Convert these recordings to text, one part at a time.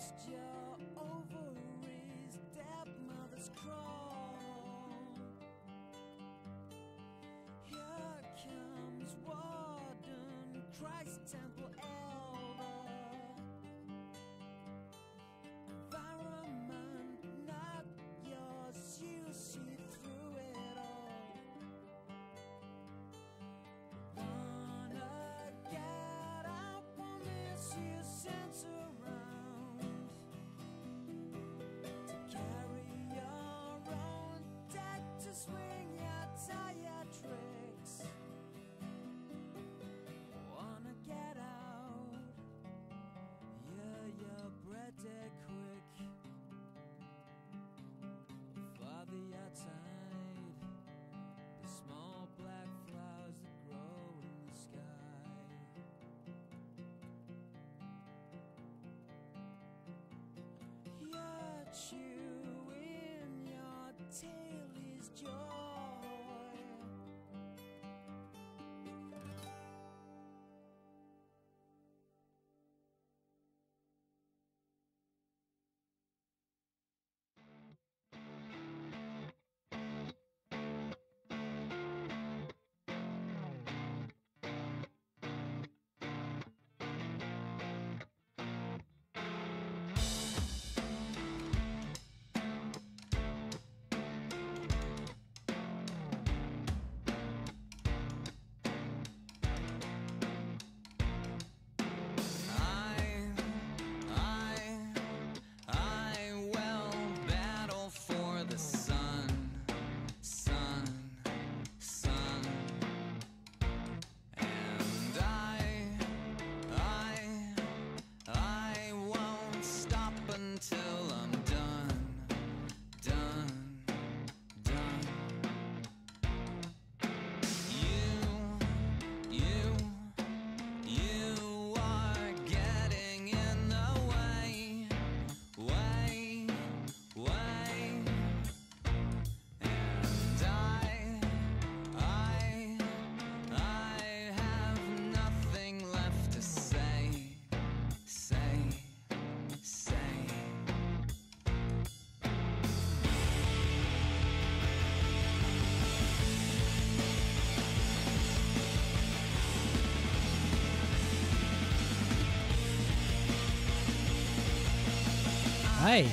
Hey.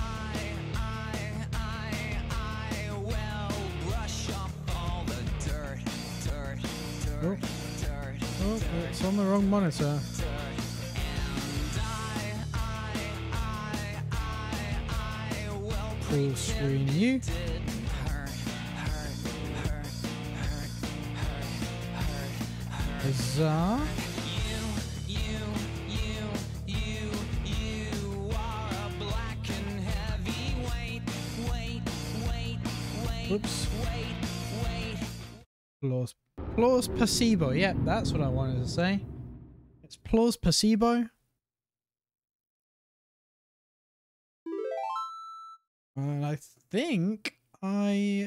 Oh, it's on the wrong monitor. Full screen you. Huzzah. Oops. Applause placebo. Yep, that's what I wanted to say. It's applause placebo. And I think I...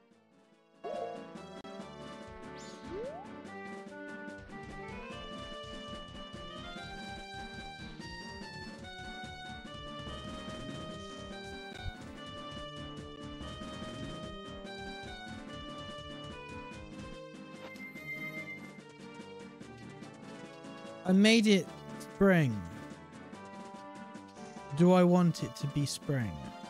I made it spring. Do I want it to be spring?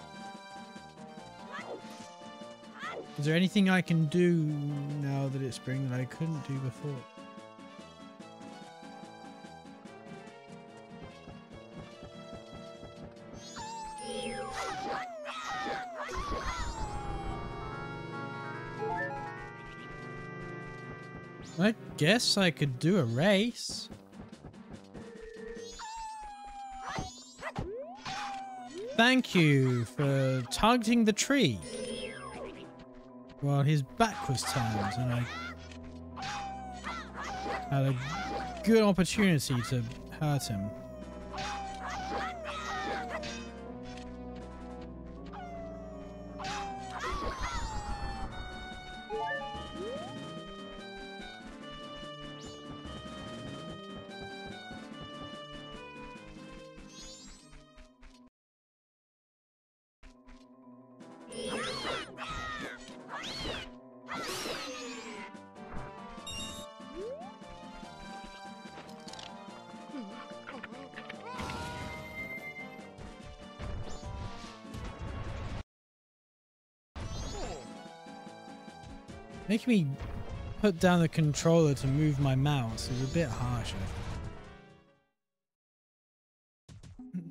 Is there anything I can do now that it's spring that I couldn't do before? I guess I could do a race. Thank you for targeting the tree while his back was turned and I had a good opportunity to hurt him. Making me put down the controller to move my mouse is a bit harsh, I think.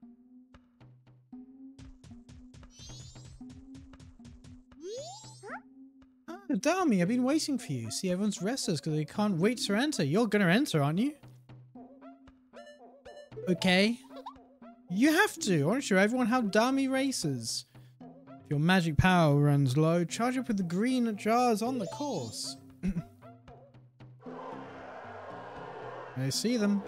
Oh, Dami, I've been waiting for you. See, everyone's restless because they can't wait to enter. You're gonna enter, aren't you? Okay. You have to. I want to show everyone how Dami races. If your magic power runs low, charge up with the green jars on the course. I see them.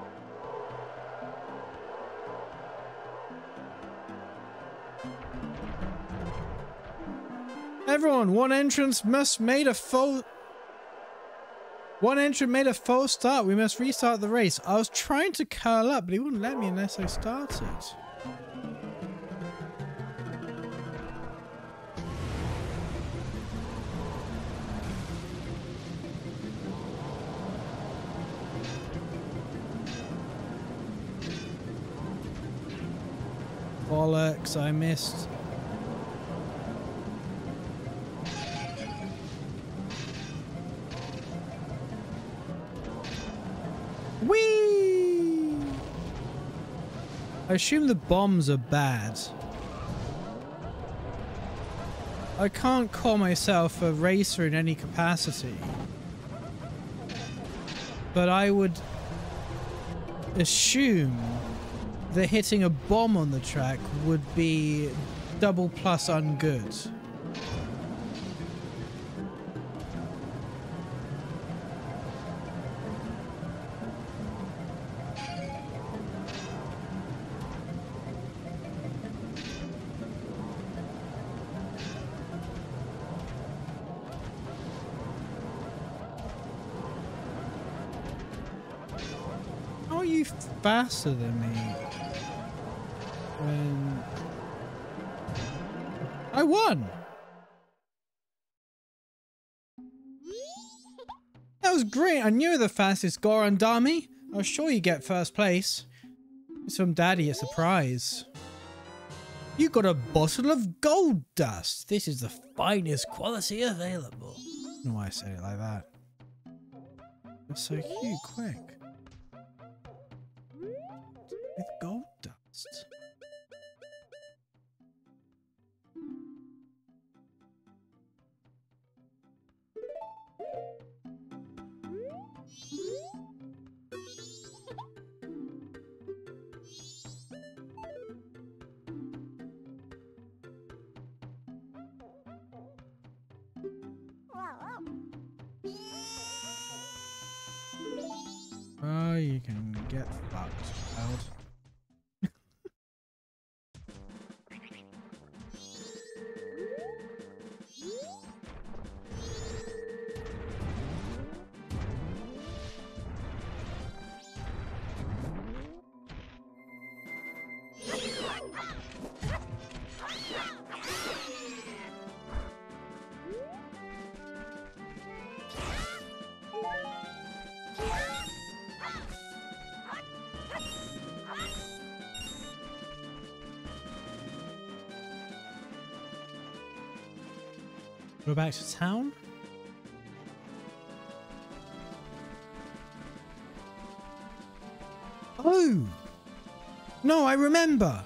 Everyone, one entrant made a false start. We must restart the race. I was trying to curl up, but he wouldn't let me unless I started. Bollocks, I missed. Whee! I assume the bombs are bad. I can't call myself a racer in any capacity. But I would assume that hitting a bomb on the track would be double plus ungood. How are you faster than me? When I won! That was great! I knew you were the fastest Goron Dami. I was sure you'd get first place. It's from Daddy a surprise. You got a bottle of gold dust. This is the finest quality available. I don't know why I said it like that. You're so cute, quick. With gold dust. Oh, you can get fucked, child. Go back to town? Oh! No, I remember!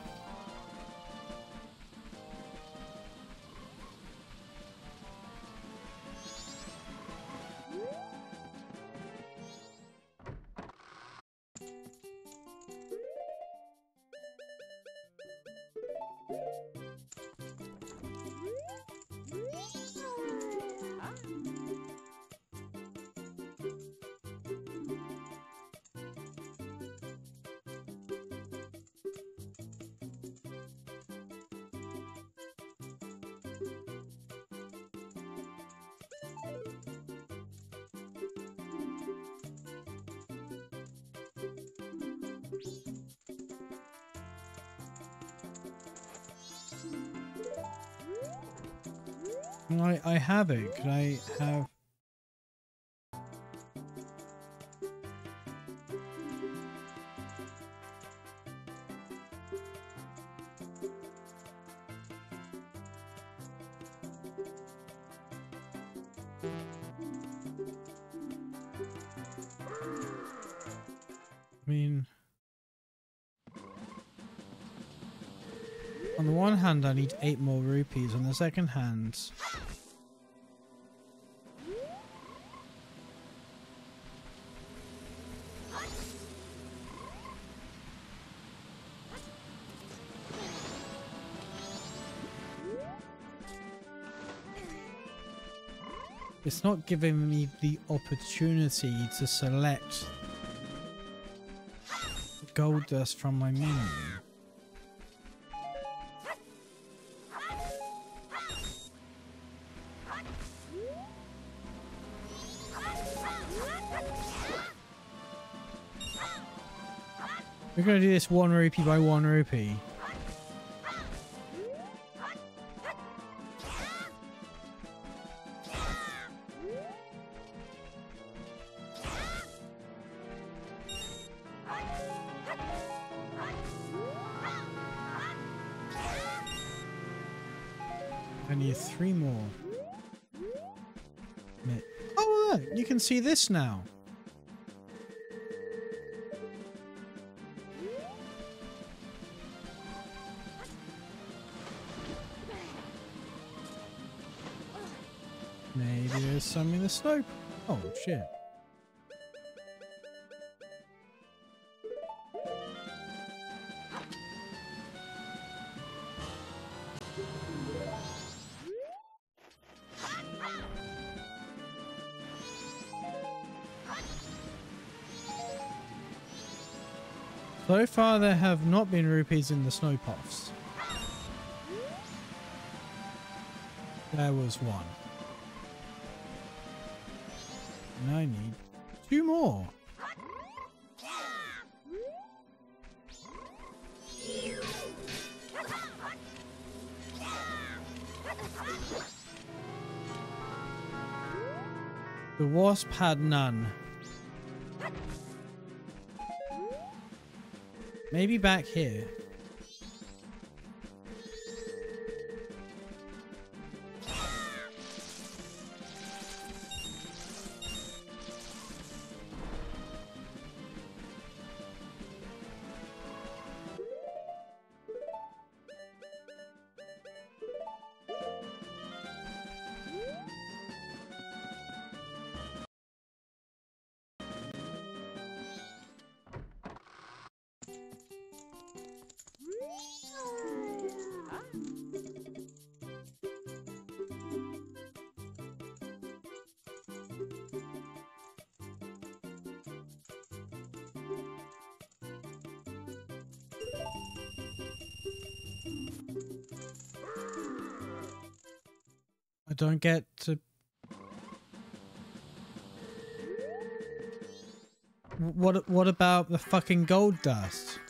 I have it. Could I have... mean, on the one hand, I need 8 more rupees. On the second hand, it's not giving me the opportunity to select gold dust from my menu. We're going to do this 1 rupee by 1 rupee. I need 3 more. Oh look, you can see this now. Maybe there's some in the slope. Oh shit. So far there have not been rupees in the snow puffs. There was 1. And I need 2 more. The wasp had none. Maybe back here. I don't get to... What about the fucking gold dust?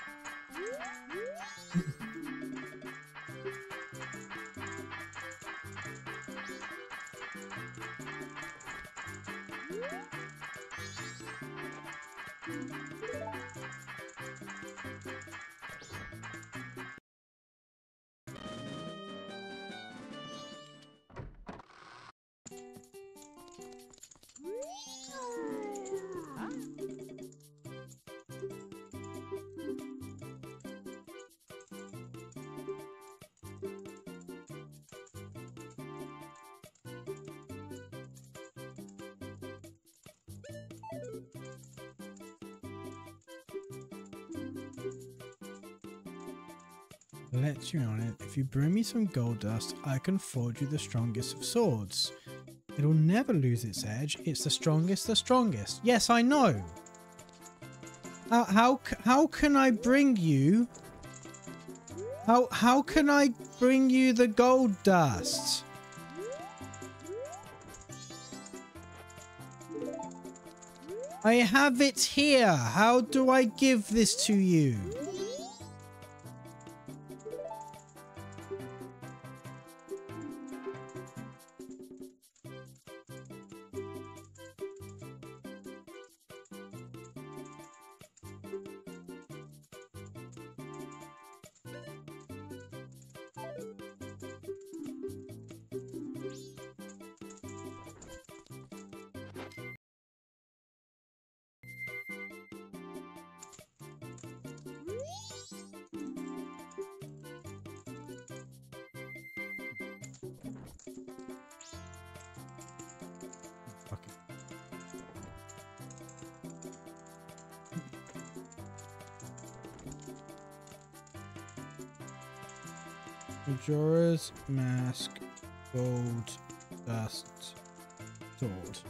Let you on it. If you bring me some gold dust, I can forge you the strongest of swords. It'll never lose its edge. It's the strongest, the strongest. Yes, I know. How can I bring you? How can I bring you the gold dust? I have it here. How do I give this to you? Majora's Mask Gold Dust Sword.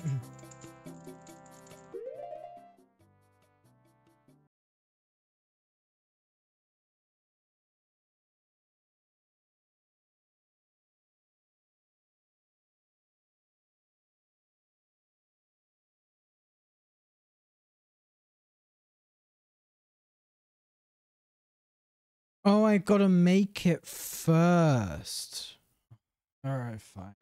Oh, I gotta make it first. Alright, fine.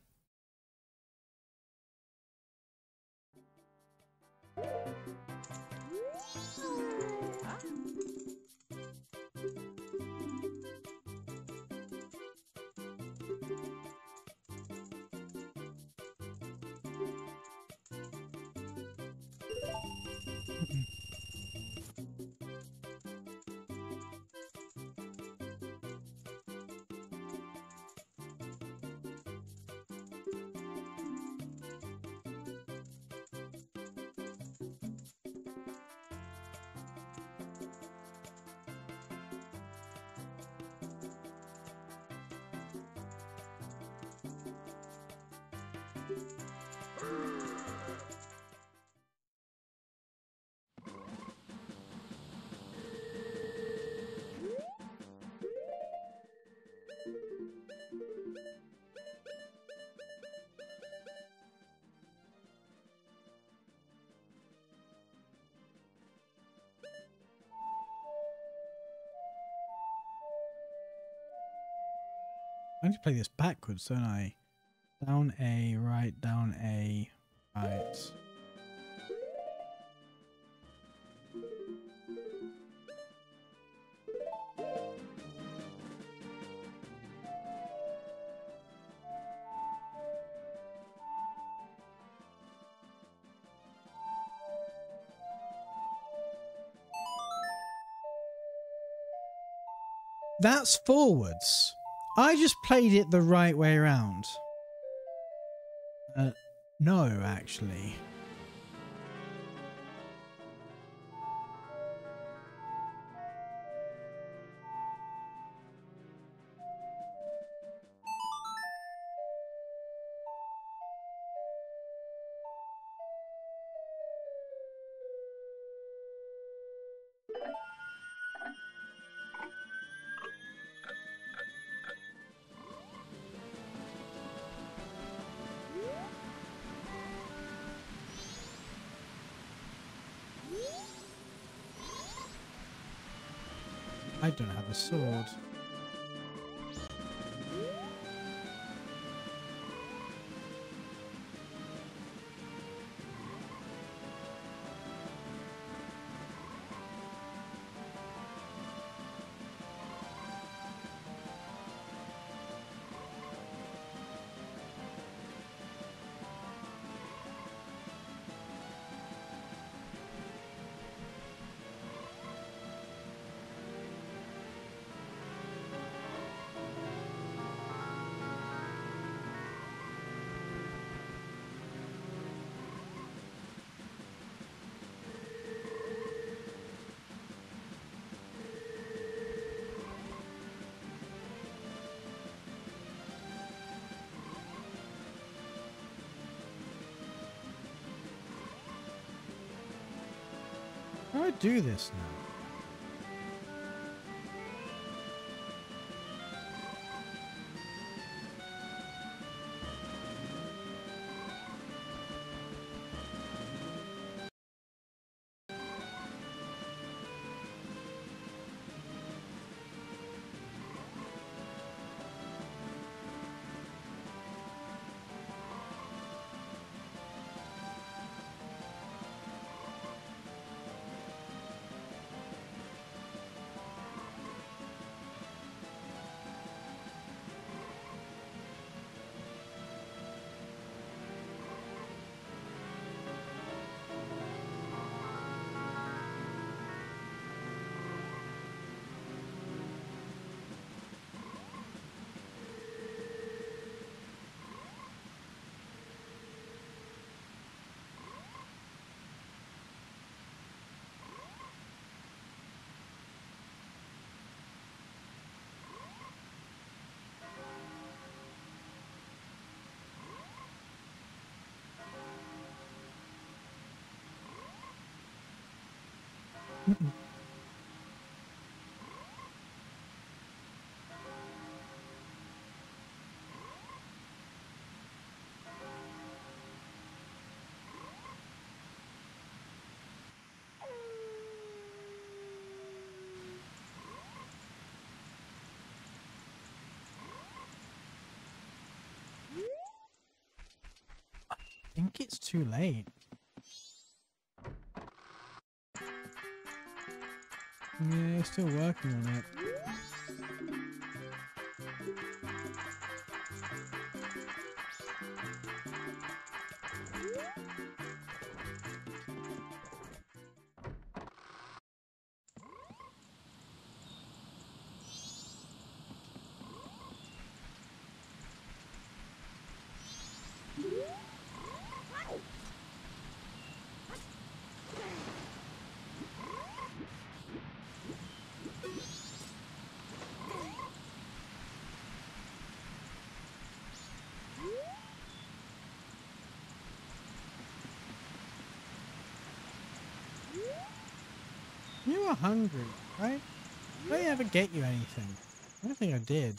I need to play this backwards, don't I? Down A, right, down A, right. That's forwards. I just played it the right way around. No, actually. I don't have a sword. How do I do this now? Mm-mm. I think it's too late. Yeah, still working on it. You were hungry, right? Did I ever get you anything? I don't think I did.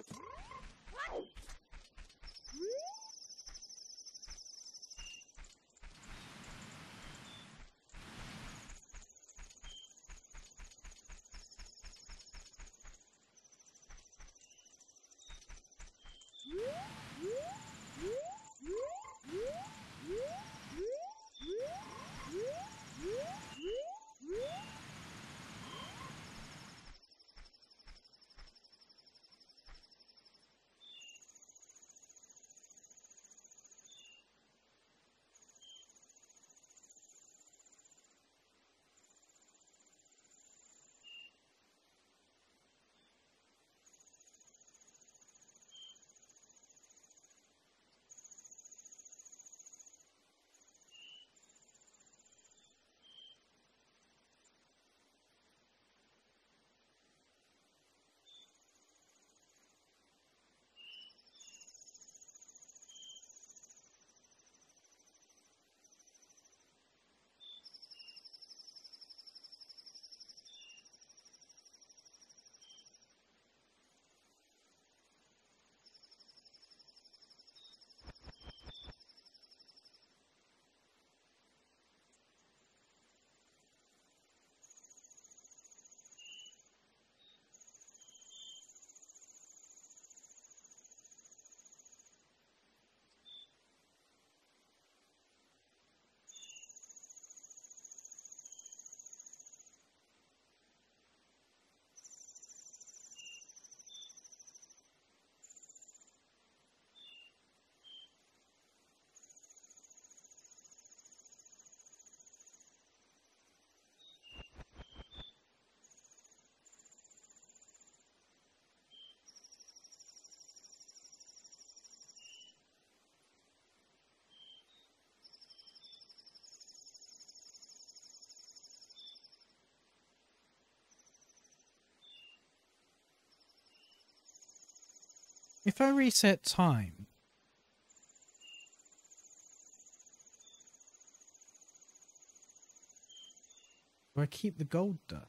If I reset time, do I keep the gold dust?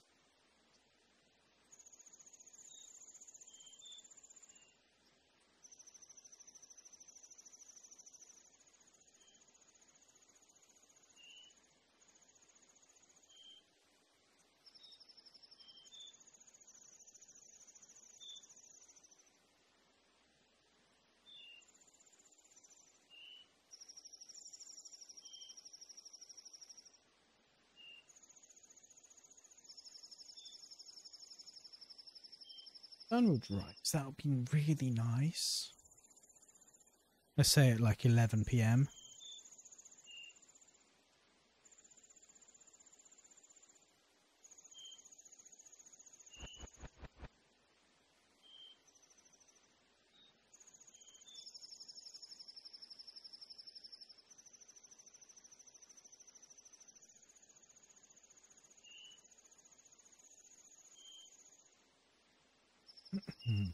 Donald writes, that would be really nice. Let's say at like 11 PM. Hmm.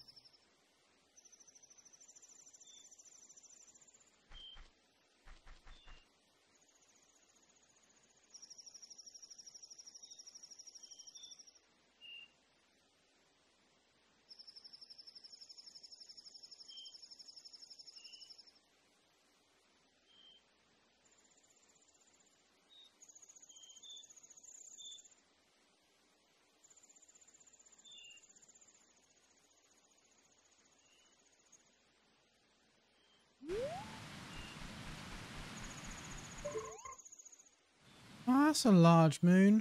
That's a large moon.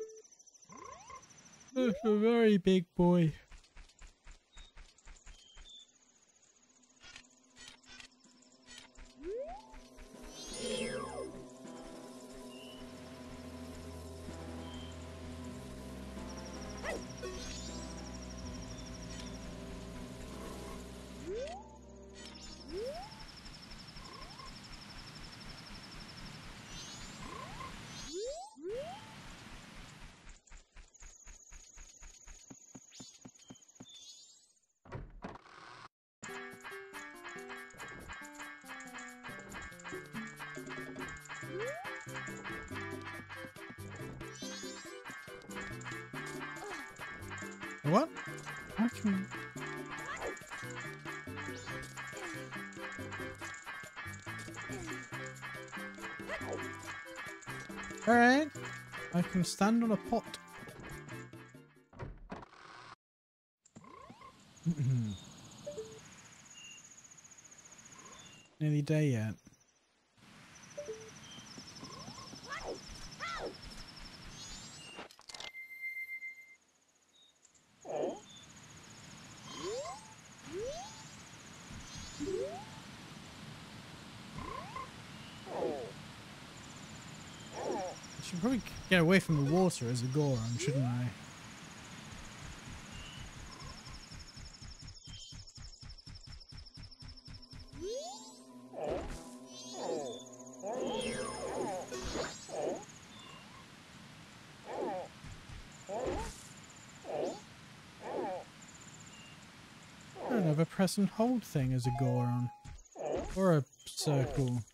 That's a very big boy. What? I can... Alright. I can stand on a pot. Nearly day yet. I should probably get away from the water as a Goron, shouldn't I? I don't have a press and hold thing as a Goron. Or a circle.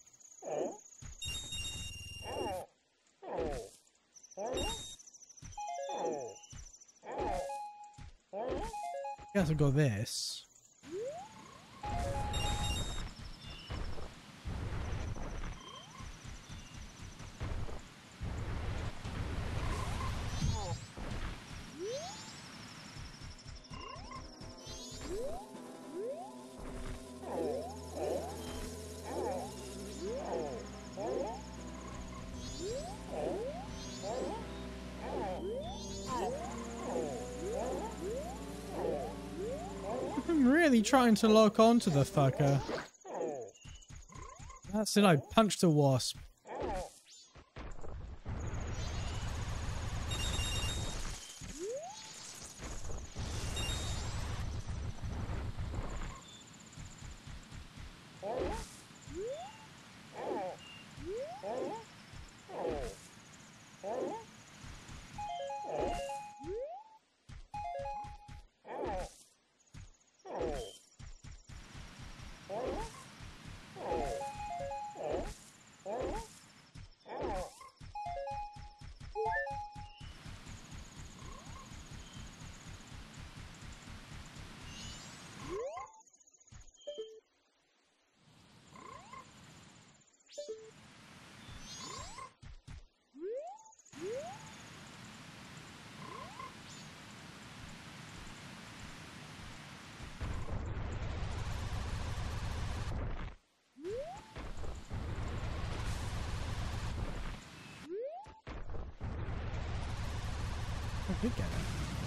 Guess I've got this. I'm really trying to lock onto the fucker. That's it, I punched a wasp. I did get it.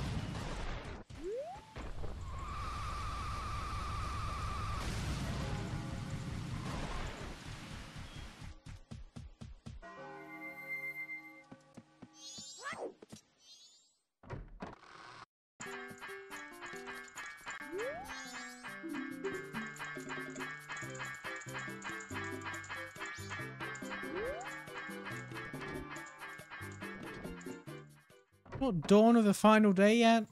Not dawn of the final day yet?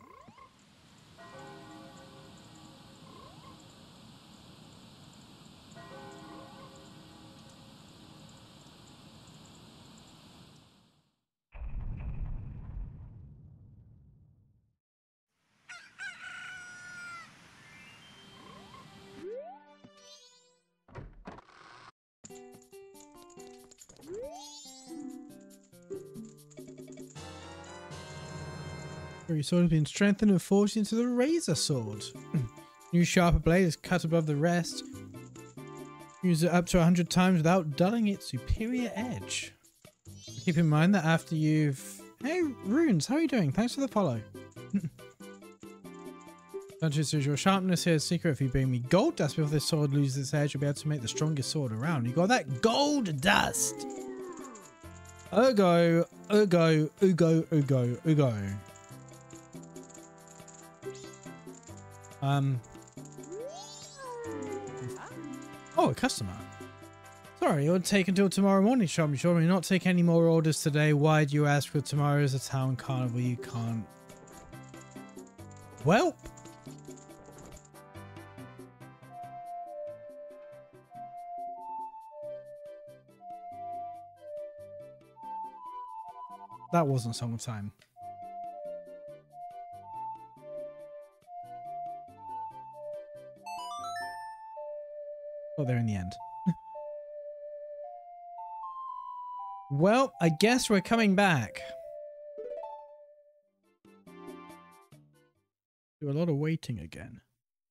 Your sword has been strengthened and forged into the Razor Sword. New sharper blade is cut above the rest. Use it up to 100 times without dulling its superior edge. Keep in mind that after you've... Hey, Runes, how are you doing? Thanks for the follow. Dungeons is your sharpness here. Secret, if you bring me gold dust before this sword loses its edge, you'll be able to make the strongest sword around. You got that gold dust. Ugo, Ugo, Ugo, Ugo, Ugo. Oh, a customer. Sorry, it would take until tomorrow morning, Sean. Sure, we not take any more orders today. Why do you ask for tomorrow is a town carnival? You can't. Well. That wasn't Song of Time. Got there in the end. Well, I guess we're coming back. Do a lot of waiting again.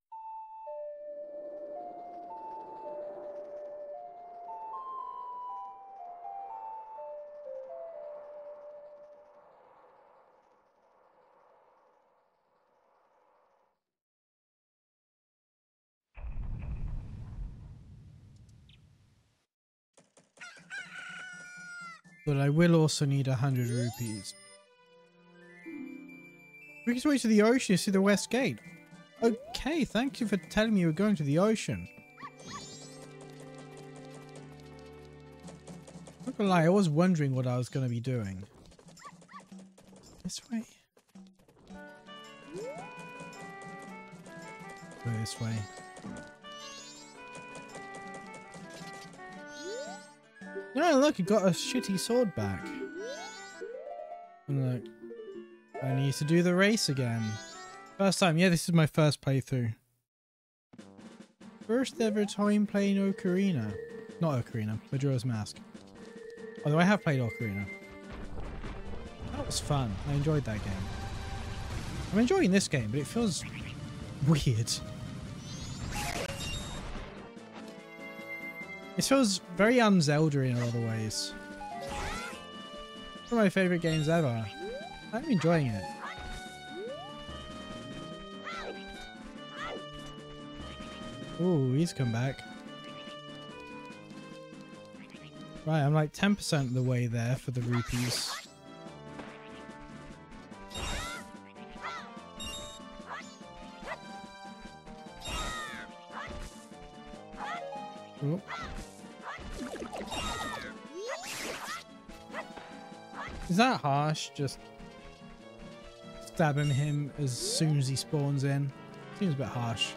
But I will also need 100 rupees. Quickest way to the ocean is through the west gate. Okay, thank you for telling me you were going to the ocean. Not gonna lie, I was wondering what I was gonna be doing. This way? Go this way. No, look, you got a shitty sword back. And look, I need to do the race again. First time, yeah, this is my first playthrough. First ever time playing Ocarina. Not Ocarina, Majora's Mask. Although I have played Ocarina. That was fun. I enjoyed that game. I'm enjoying this game, but it feels weird. It feels very un-Zelda in a lot of ways. It's one of my favourite games ever. I'm enjoying it. Ooh, he's come back. Right, I'm like 10% of the way there for the rupees. Ooh. Is that harsh? Just stabbing him as soon as he spawns in? Seems a bit harsh.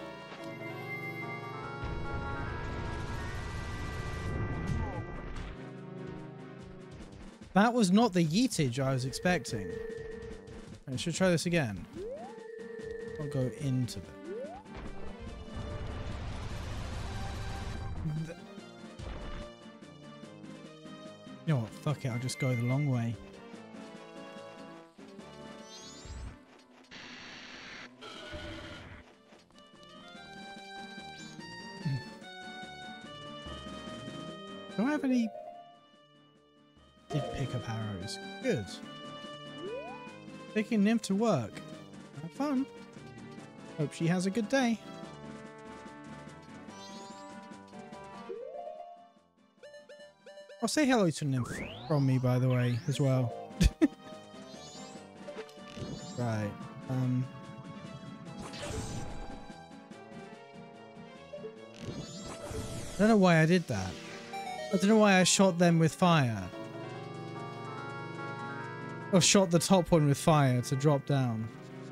That was not the yeetage I was expecting. I should try this again. I'll go into it. You know what? Fuck it. I'll just go the long way. Do I have any... Did pick up arrows. Good. Taking Nymph to work. Have fun. Hope she has a good day. I'll say hello to Nymph from me, by the way, as well. Right. I don't know why I did that. I don't know why I shot them with fire. Or shot the top one with fire to drop down.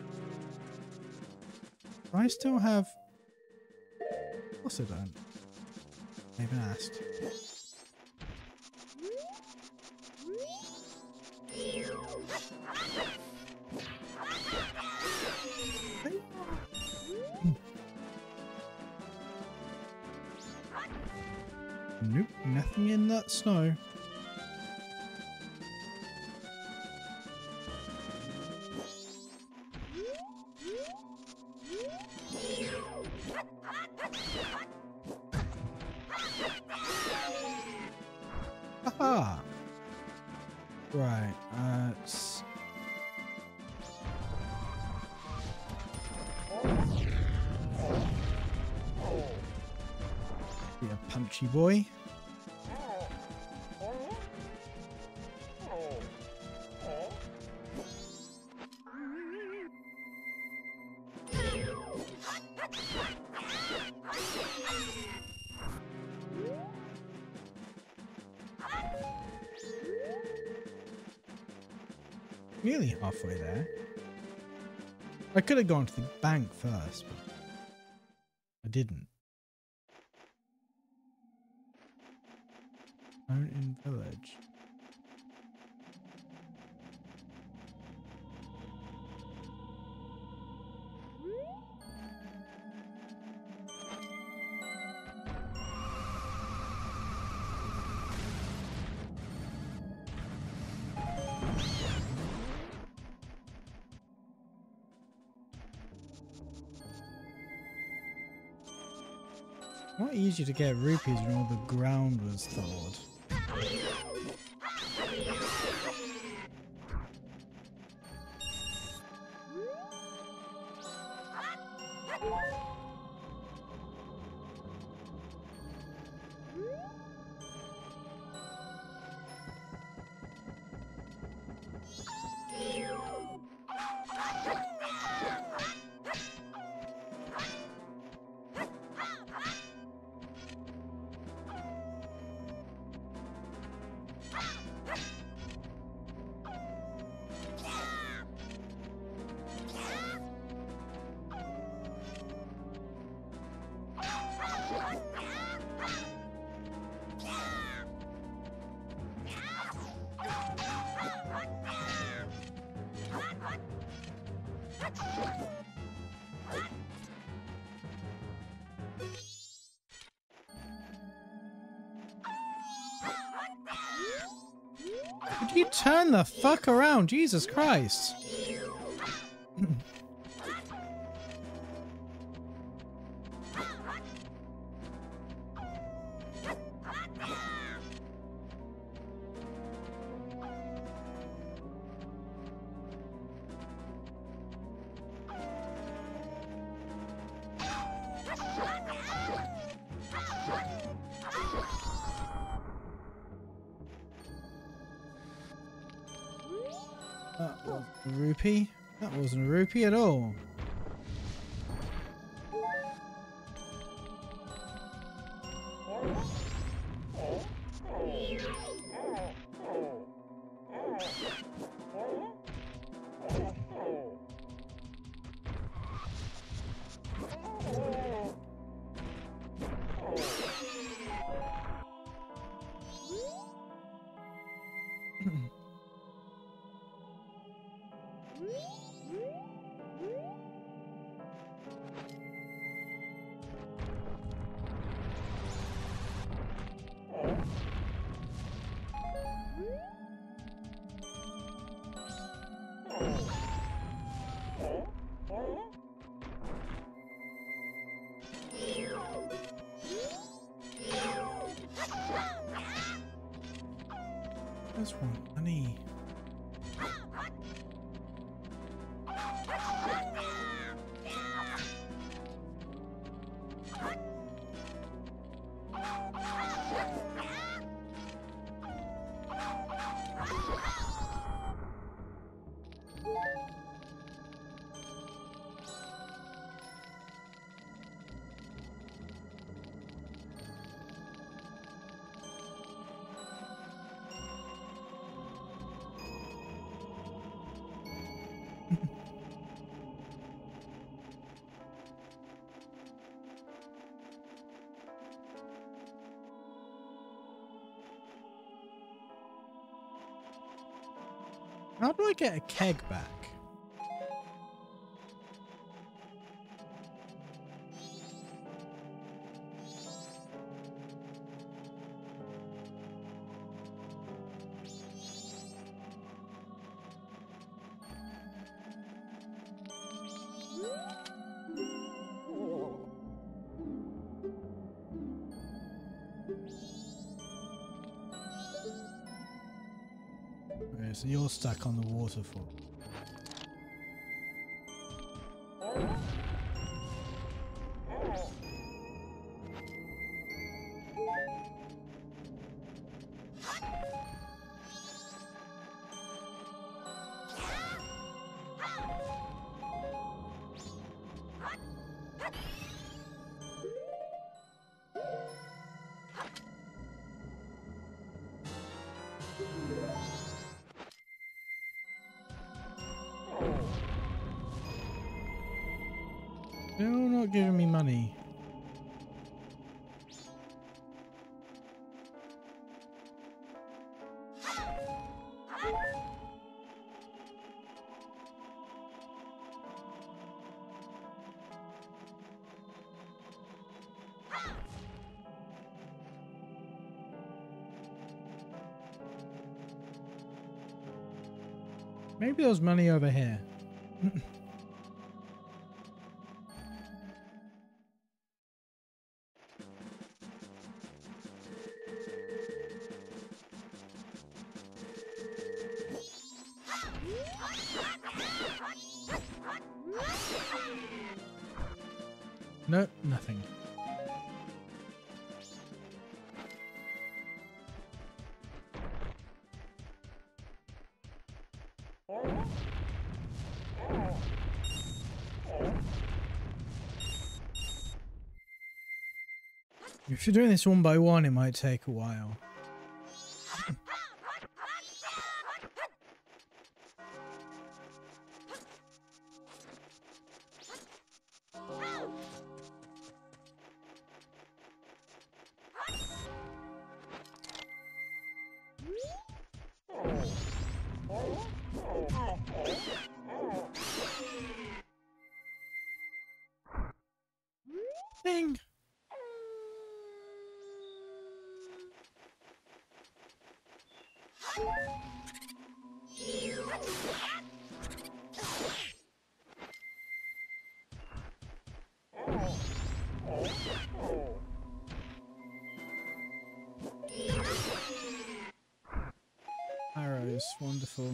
Do I still have... Of course I don't. I even asked. Nope, nothing in that snow. Haha! Right. Be a punchy boy. Nearly halfway there. I could have gone to the bank first, but I didn't. Mountain Village. Not easy to get rupees when all the ground was thawed. Would you turn the fuck around? Jesus Christ. That was a rupee. That wasn't a rupee at all. That's one money. How do I get a keg back? Okay, so you're stuck on the waterfall. They're not giving me money. Maybe there's money over here. Nope, nothing. If you're doing this one by one, it might take a while. Ding! Arrows, wonderful.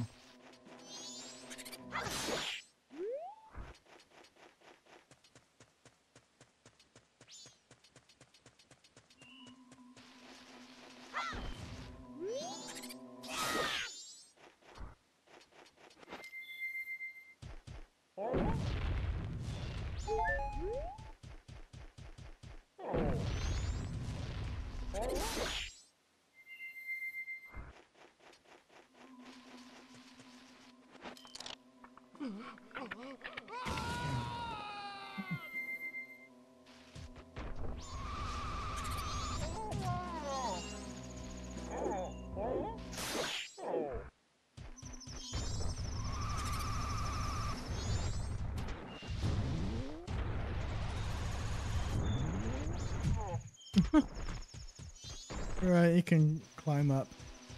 Right, you can climb up.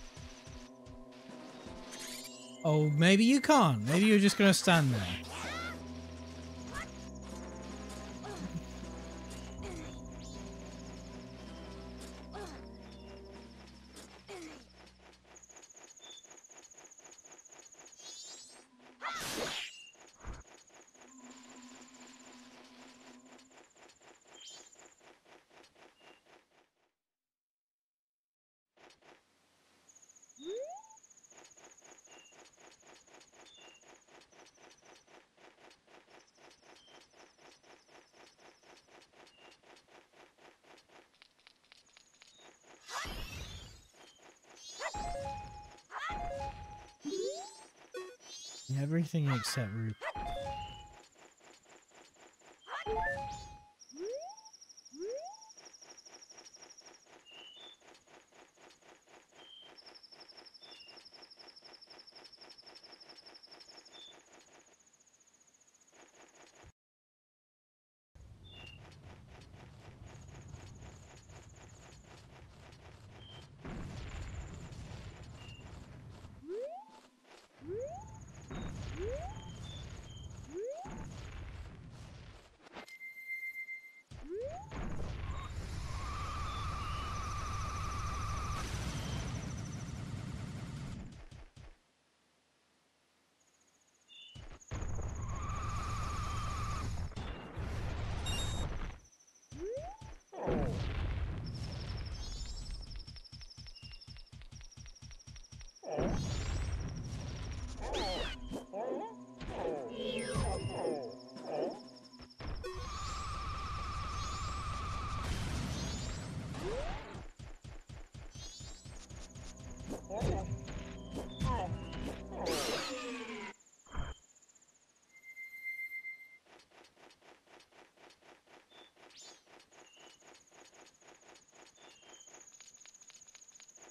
Oh, maybe you can't. Maybe you're just gonna stand there. Everything except root.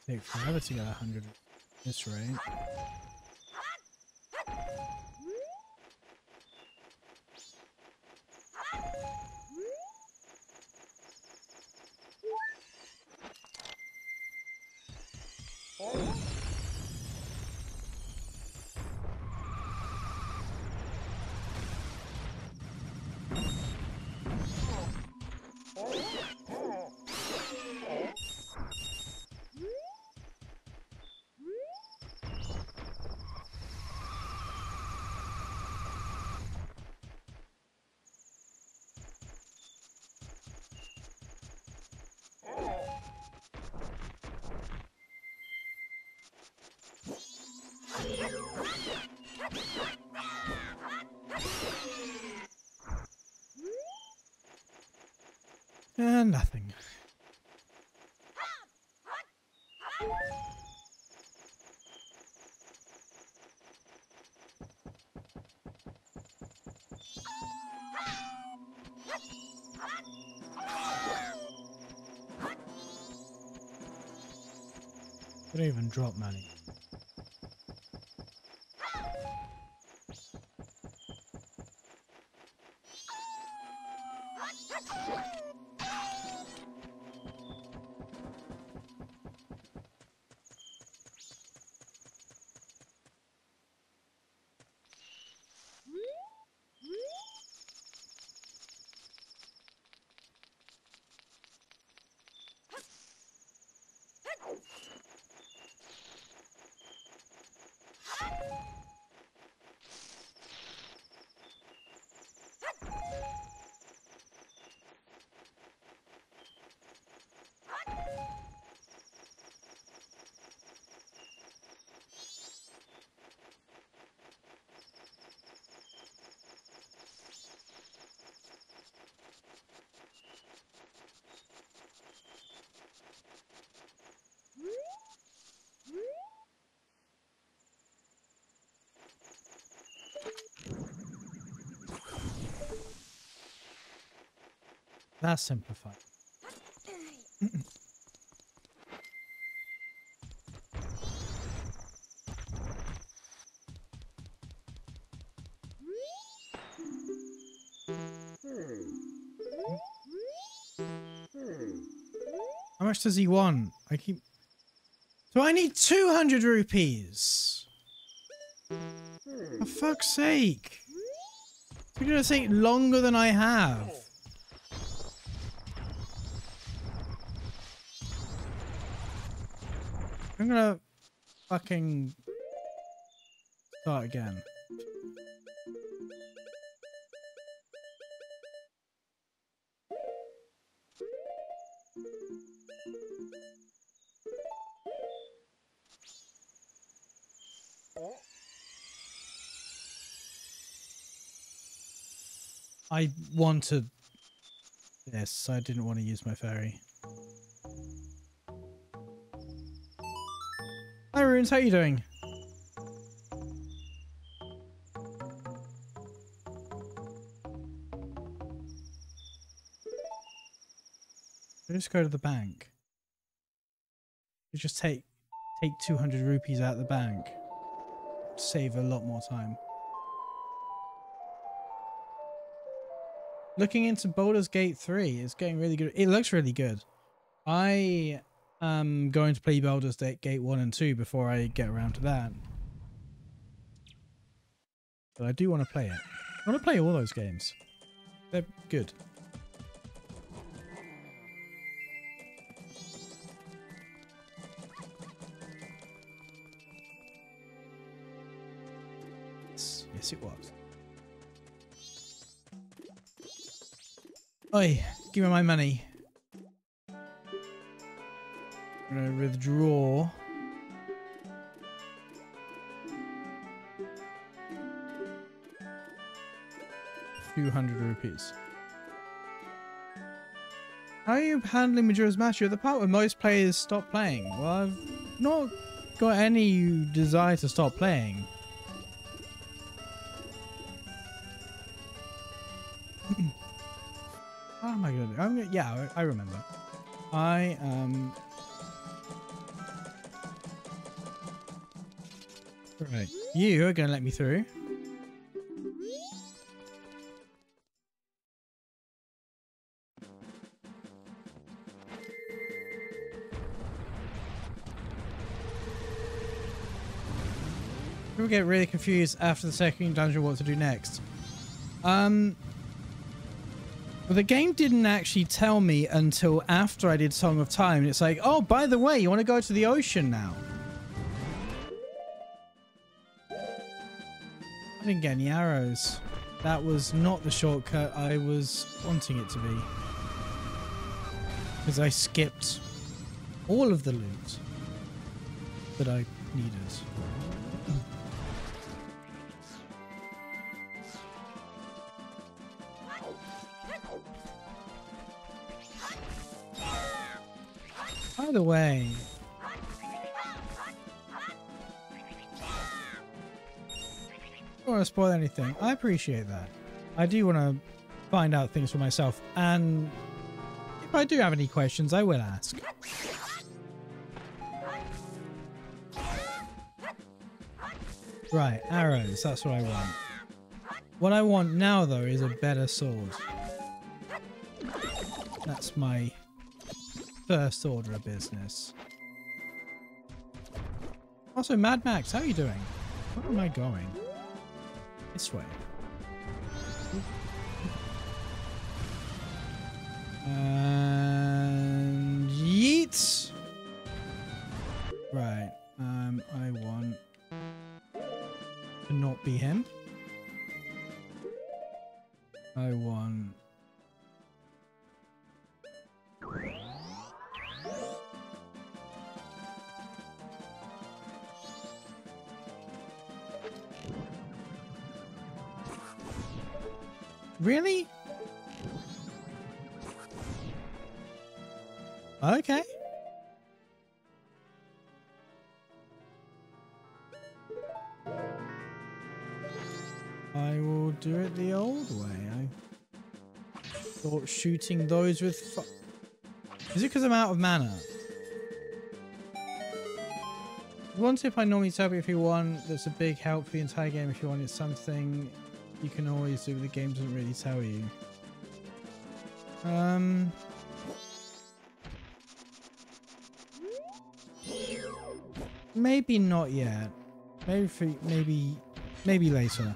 Take forever to get 100 at this rate. And nothing. They don't even drop money. That's simplified. How much does he want? I keep... So I need 200 rupees. For fuck's sake. It's gonna take longer than I have. I'm gonna fucking start again. I wanted this. I didn't want to use my ferry. Hi Runes, how you doing? Just go to the bank. You just take 200 rupees out of the bank. Save a lot more time. Looking into Baldur's Gate 3 is getting really good. It looks really good. I am going to play Baldur's Gate 1 and 2 before I get around to that. But I do want to play it. I want to play all those games. They're good. Yes, it was. Oi, give me my money. I'm gonna withdraw. ₹200. How are you handling Majora's Mask? You're at the part where most players stop playing. Well, I've not got any desire to stop playing. How am I gonna do? Yeah, I remember. I am Right. You are going to let me through. People get really confused after the second dungeon what to do next. Well, the game didn't actually tell me until after I did Song of Time. It's like, oh, by the way, you want to go to the ocean now? I didn't get any arrows. That was not the shortcut I was wanting it to be. Because I skipped all of the loot that I needed. By the way, I don't want to spoil anything. I appreciate that. I do want to find out things for myself, and if I do have any questions, I will ask. Right, arrows, that's what I want. What I want now, though, is a better sword. That's my first order of business. Also, Mad Max, how are you doing? Where am I going? This way. And yeet. Right. I want to not be him. I want. Really? Okay. I will do it the old way. I thought shooting those with Is it because I'm out of mana? One tip I normally tell you if you want that's a big help for the entire game if you want it's something you can always do, but the game doesn't really tell you. Maybe not yet. Maybe later.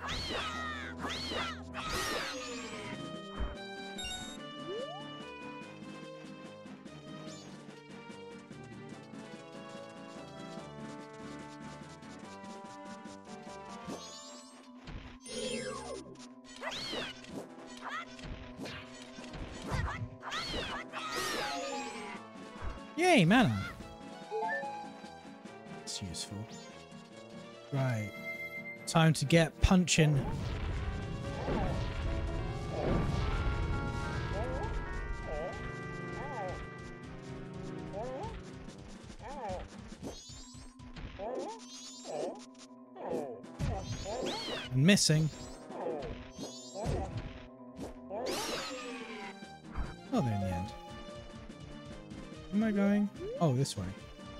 Yay, mana. It's useful. Right. Time to get punching. I'm missing. Oh, they're in the end. Where am I going? Oh, this way.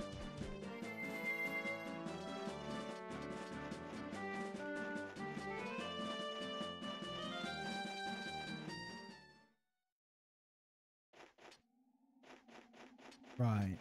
Right.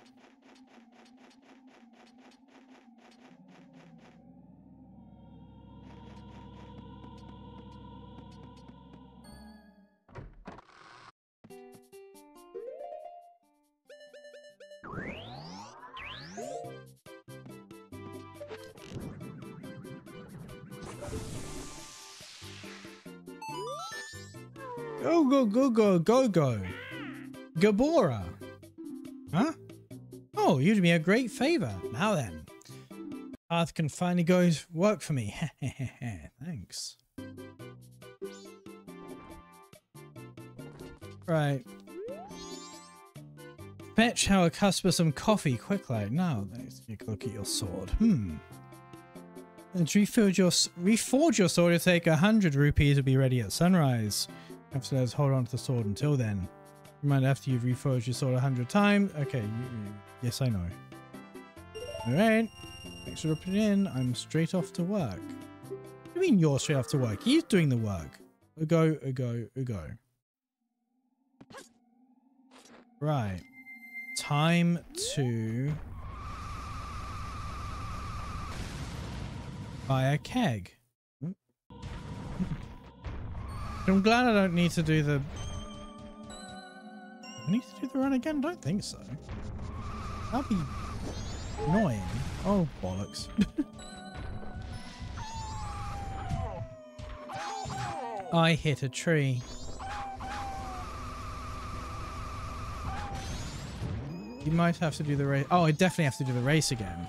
Go. Gabora. Huh? Oh, you did me a great favor. Now then. Path can finally go work for me. Thanks. Right. Fetch how a customer some coffee quick like. Now, let's take a look at your sword. And reforge your sword to take 100 rupees to be ready at sunrise. Let's hold on to the sword until then. Remind after you've reforged your sword 100 times. Okay, yes, I know. Alright. Thanks for dropping in. I'm straight off to work. What do you mean you're straight off to work? He's doing the work. Go. Right. Time to buy a keg. I'm glad I don't need to do the... I need to do the run again? I don't think so. That'd be annoying. Oh, bollocks. I hit a tree. You might have to do the race. Oh, I definitely have to do the race again.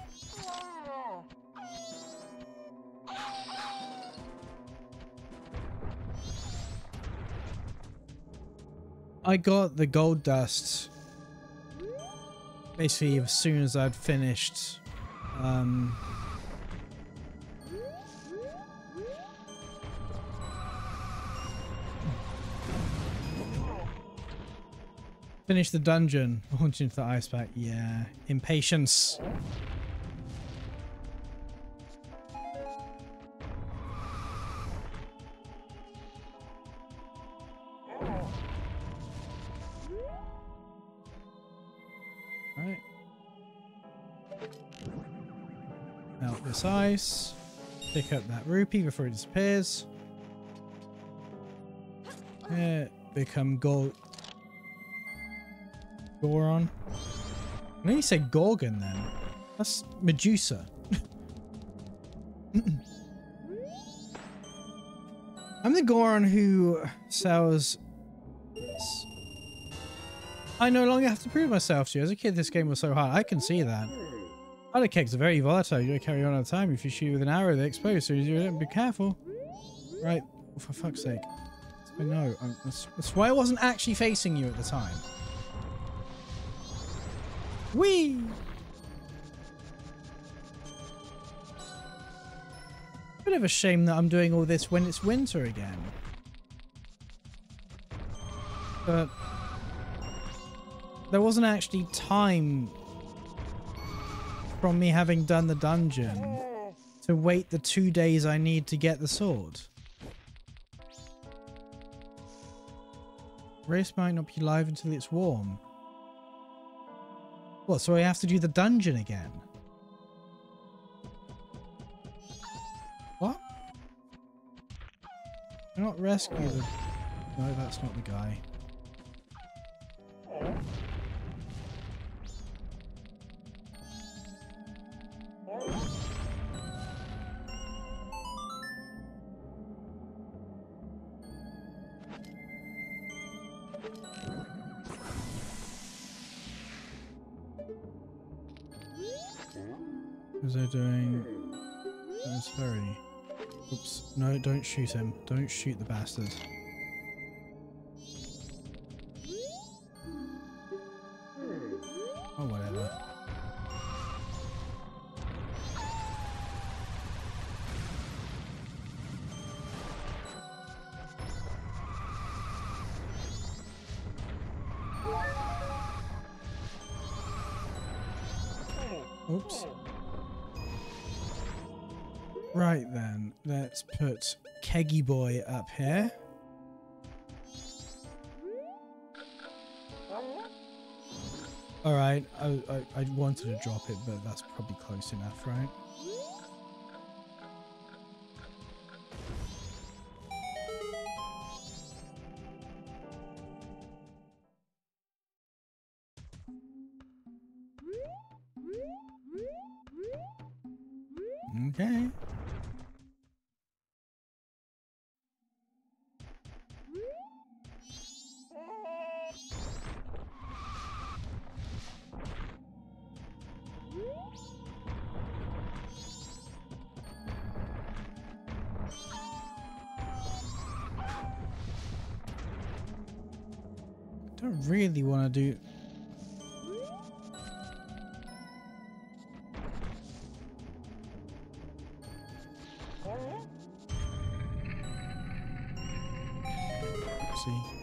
I got the gold dust basically as soon as I'd finished finish the dungeon. Launch into the ice pack. Yeah, impatience. Right. Melt this ice. Pick up that rupee before it disappears. Become gold. Goron. I know you said Gorgon then. That's Medusa. I'm the Goron who sells... I no longer have to prove myself to you. As a kid, this game was so hard. I can see that. Other kegs are very volatile. You gotta carry on all the time. If you shoot with an arrow, they explode. So you don't be careful. Right. Oh, for fuck's sake. No. That's why I wasn't actually facing you at the time. Whee! Bit of a shame that I'm doing all this when it's winter again. But there wasn't actually time from me having done the dungeon to wait the 2 days I need to get the sword. Race might not be live until it's warm. What, so I have to do the dungeon again? What? Do not rescue the... No, that's not the guy. What was I doing? That was very... Oops. No, don't shoot him. Don't shoot the bastard. Oh, whatever. Oops. Right then, let's put Keggy Boy up here. Alright, I wanted to drop it, but that's probably close enough, right? Okay. Don't really want to do... See.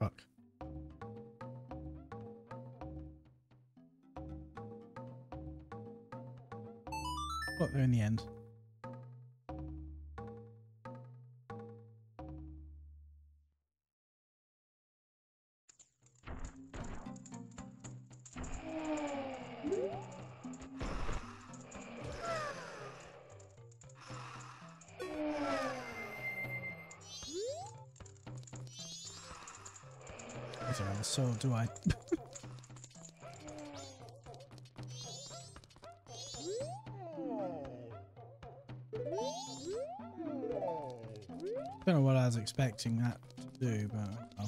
Fuck. Got there in the end. I don't have a sword, do I? Don't know what I was expecting that to do, but oh.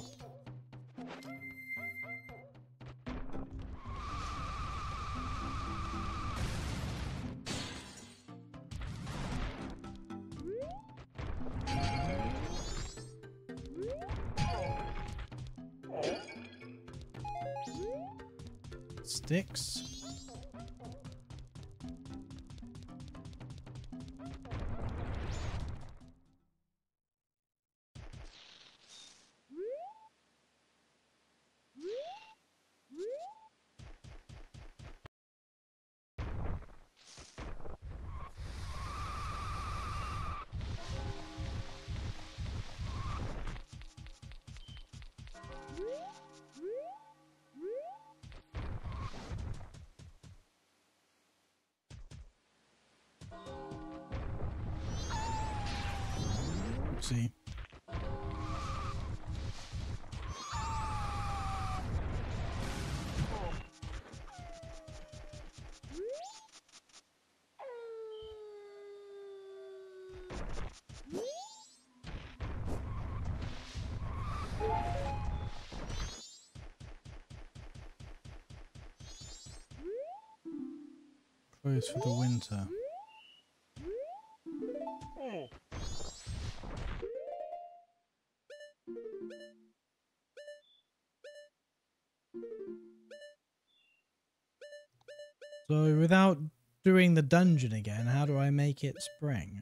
Sticks. See. Closed for the winter. So without doing the dungeon again, how do I make it spring?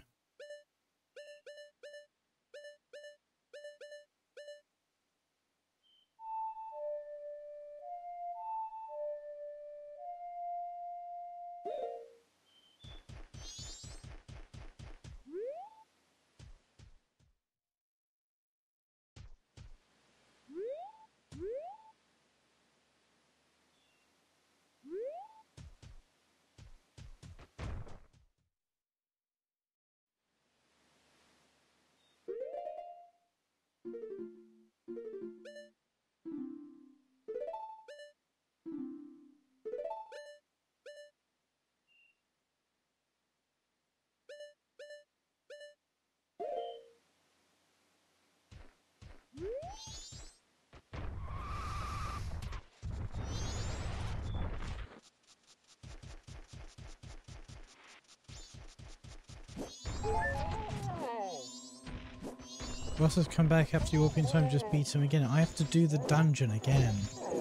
Bosses come back after you warping time, just beat him again. I have to do the dungeon again.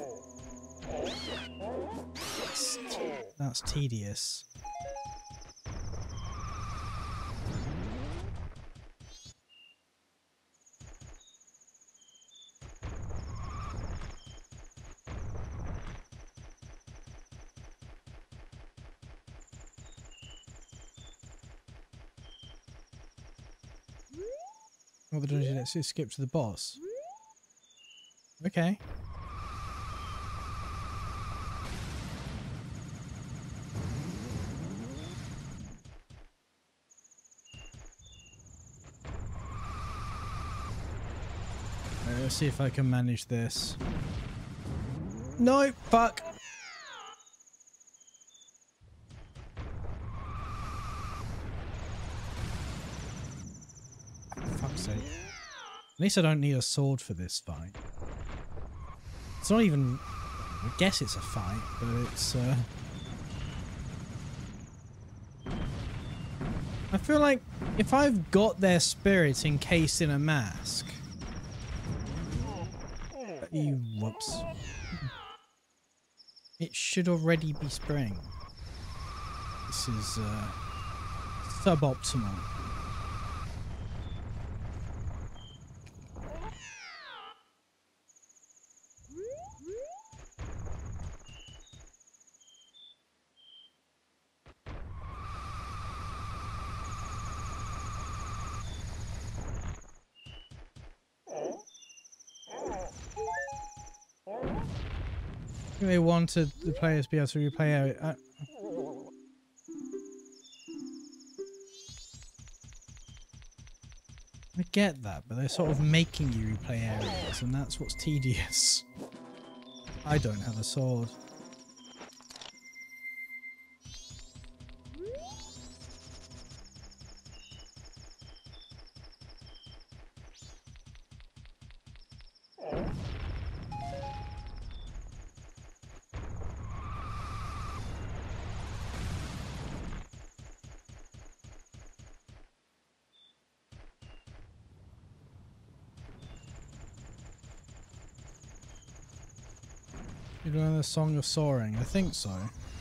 That's tedious. Oh, the dungeon, let's just skip to the boss. Okay. Let's see if I can manage this. No, fuck. Fuck's sake. At least I don't need a sword for this fight. It's not even... I guess it's a fight, but it's... I feel like if I've got their spirit encased in a mask... Whoops. It should already be spring. This is suboptimal. They wanted the players to be able to replay it. I get that, but they're sort of making you replay areas, and that's what's tedious. I don't have a sword. You're doing the Song of Soaring? I think so.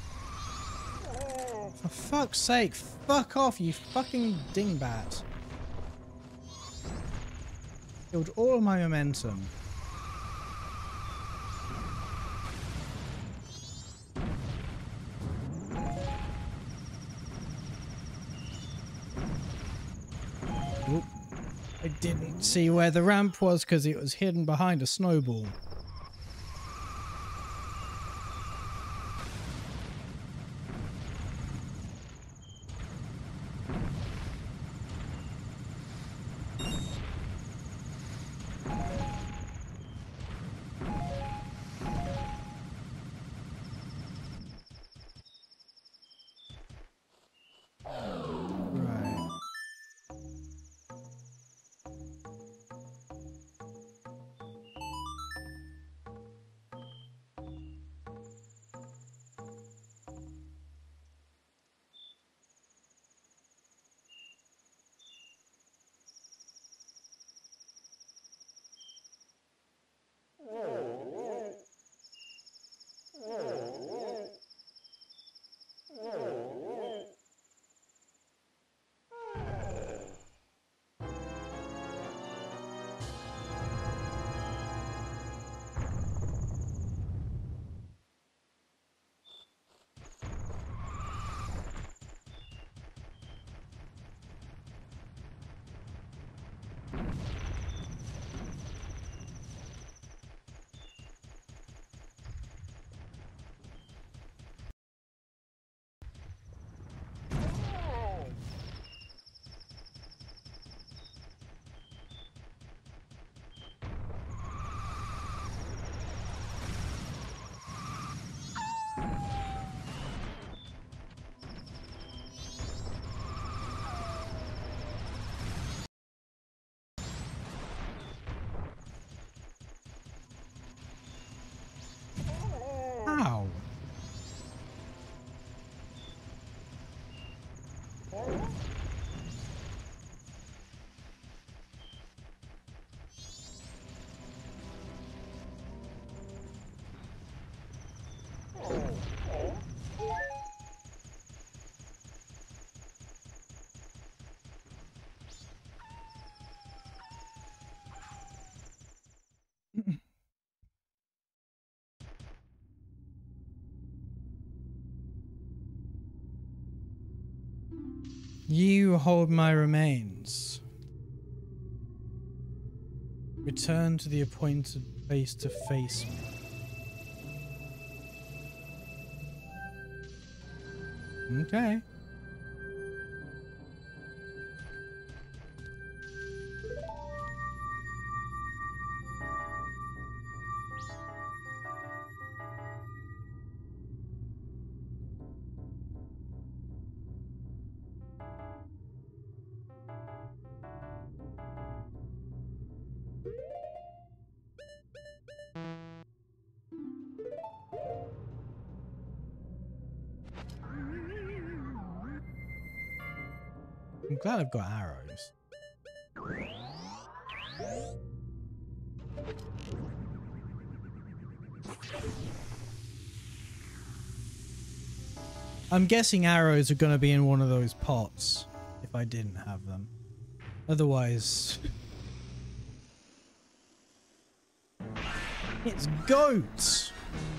For fuck's sake, fuck off, you fucking dingbat. Killed all of my momentum. Oop. I didn't see where the ramp was because it was hidden behind a snowball. Ow. You hold my remains. Return to the appointed place to face me. Okay. I'm glad I've got arrows. I'm guessing arrows are going to be in one of those pots if I didn't have them. Otherwise... It's goats!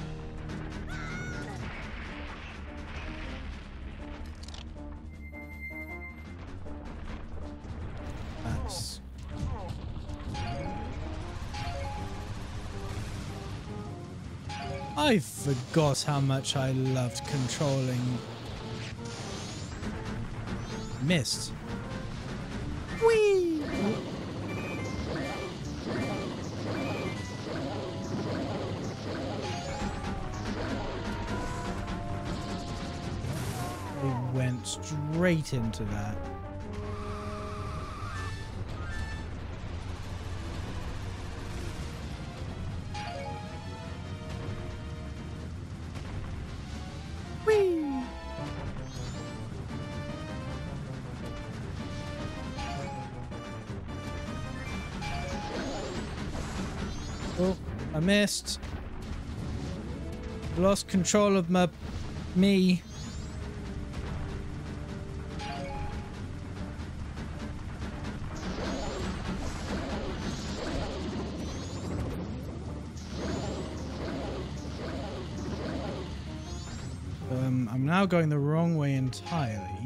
That's... I forgot how much I loved controlling mist. Whee! They went straight into that. Oh, I missed. Lost control of me. I'm now going the wrong way entirely.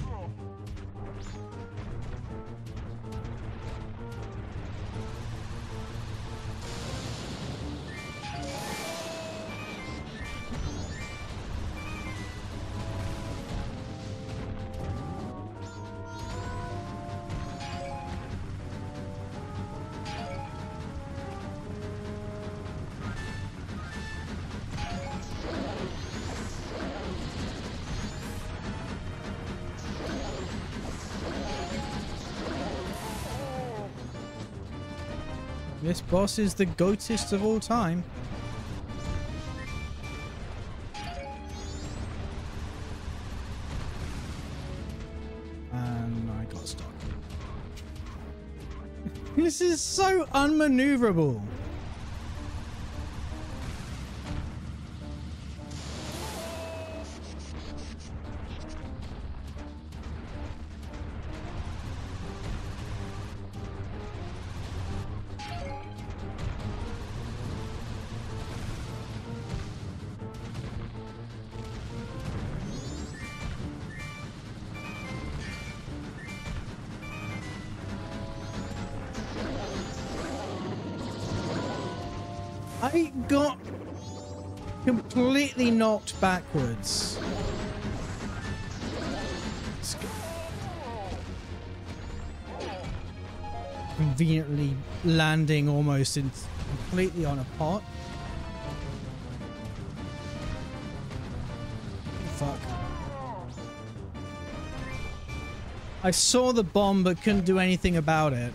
This boss is the goatest of all time. And I got stuck. This is so unmaneuverable. I got completely knocked backwards. Conveniently landing almost completely on a pot. Fuck. I saw the bomb but couldn't do anything about it.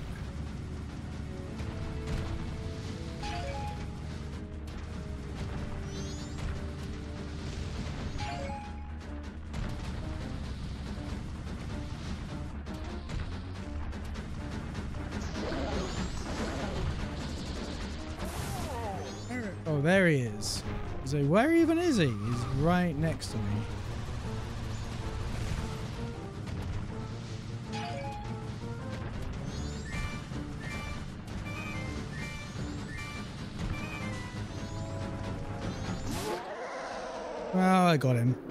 Oh, there he is. So where even is he? He's right next to me. Well, I got him.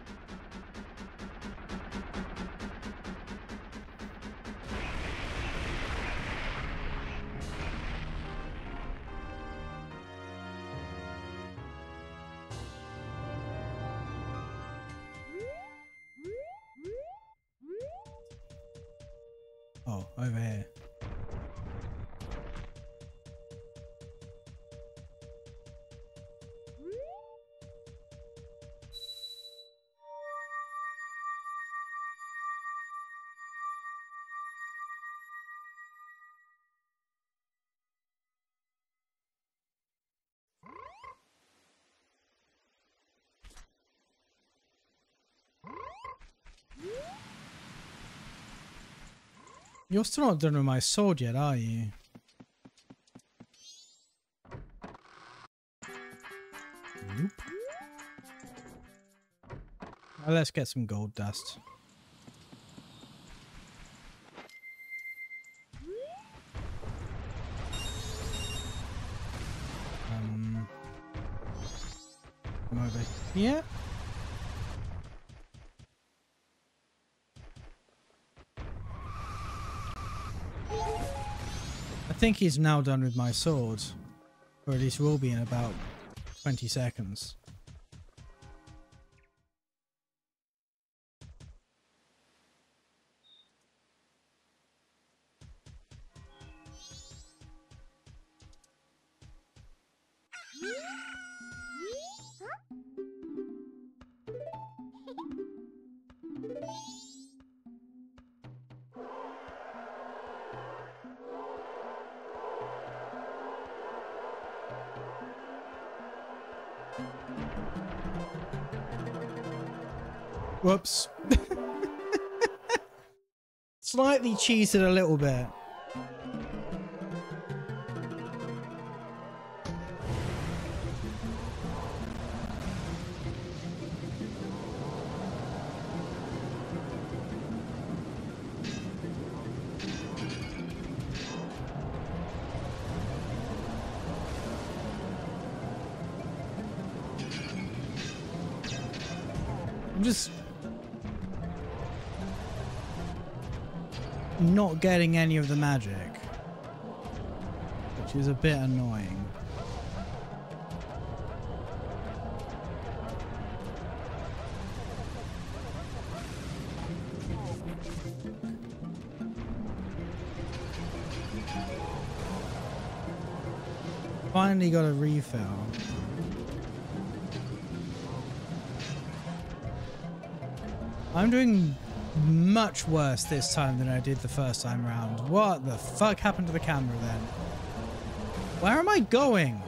Oh, over here. You're still not done with my sword yet, are you? Nope. Well, let's get some gold dust. Come over here. I think he's now done with my sword. Or at least will be in about 20 seconds. Whoops. Slightly cheated a little bit. I'm just not getting any of the magic, which is a bit annoying. Finally got a refill. I'm doing much worse this time than I did the first time round. What the fuck happened to the camera then? Where am I going?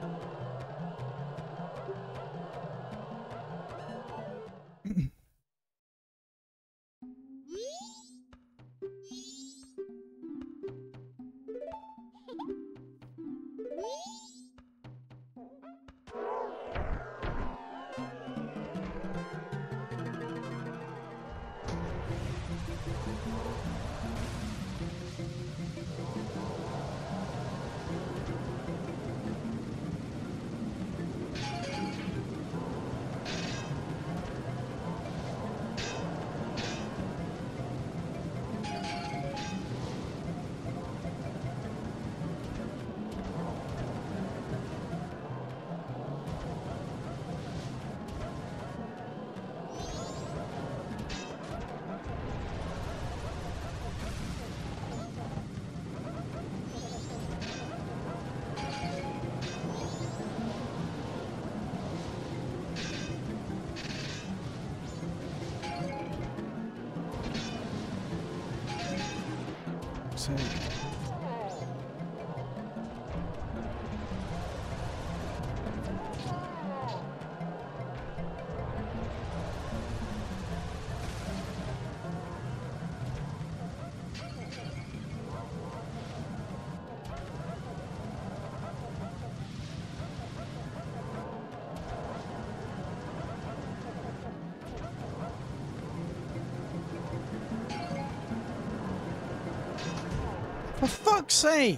For fuck's sake!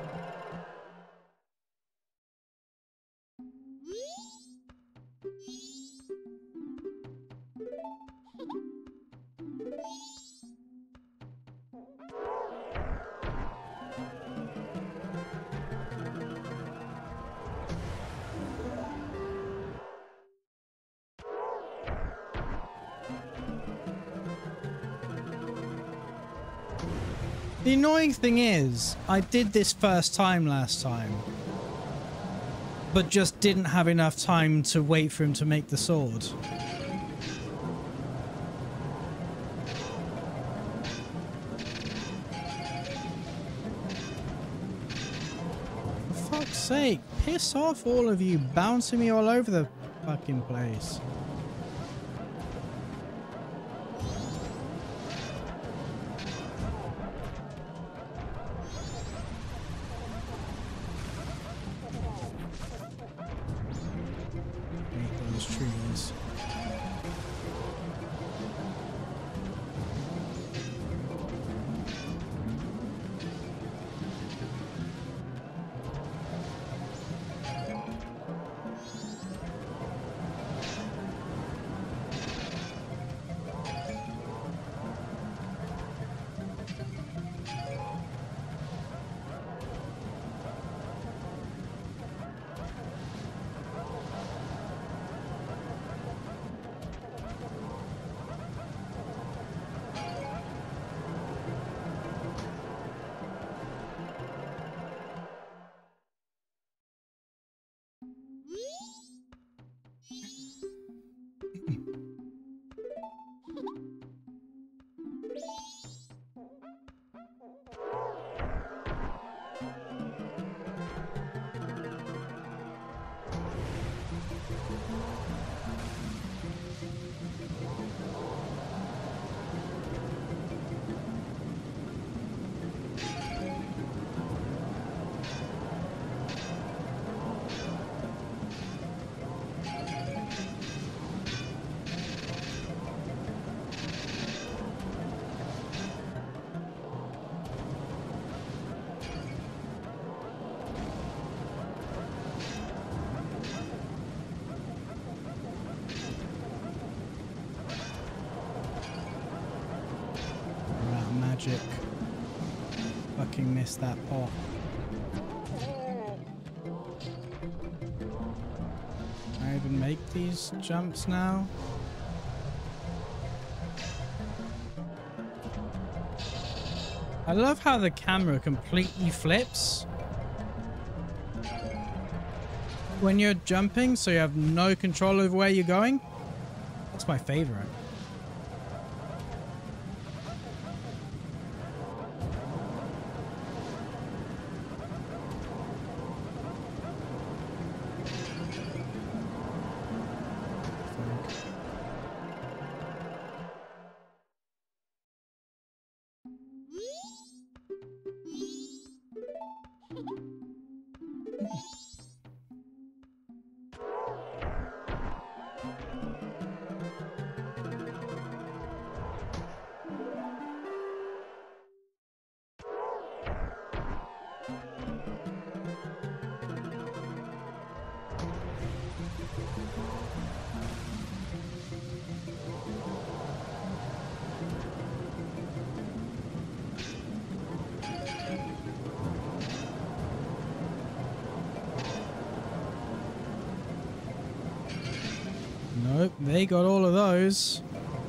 The annoying thing is, I did this first time last time, but just didn't have enough time to wait for him to make the sword. For fuck's sake, piss off all of you, bouncing me all over the fucking place. Trees. fucking missed that pot. Can I even make these jumps now? I love how the camera completely flips when you're jumping, so you have no control over where you're going. That's my favorite. Nope, they got all of those.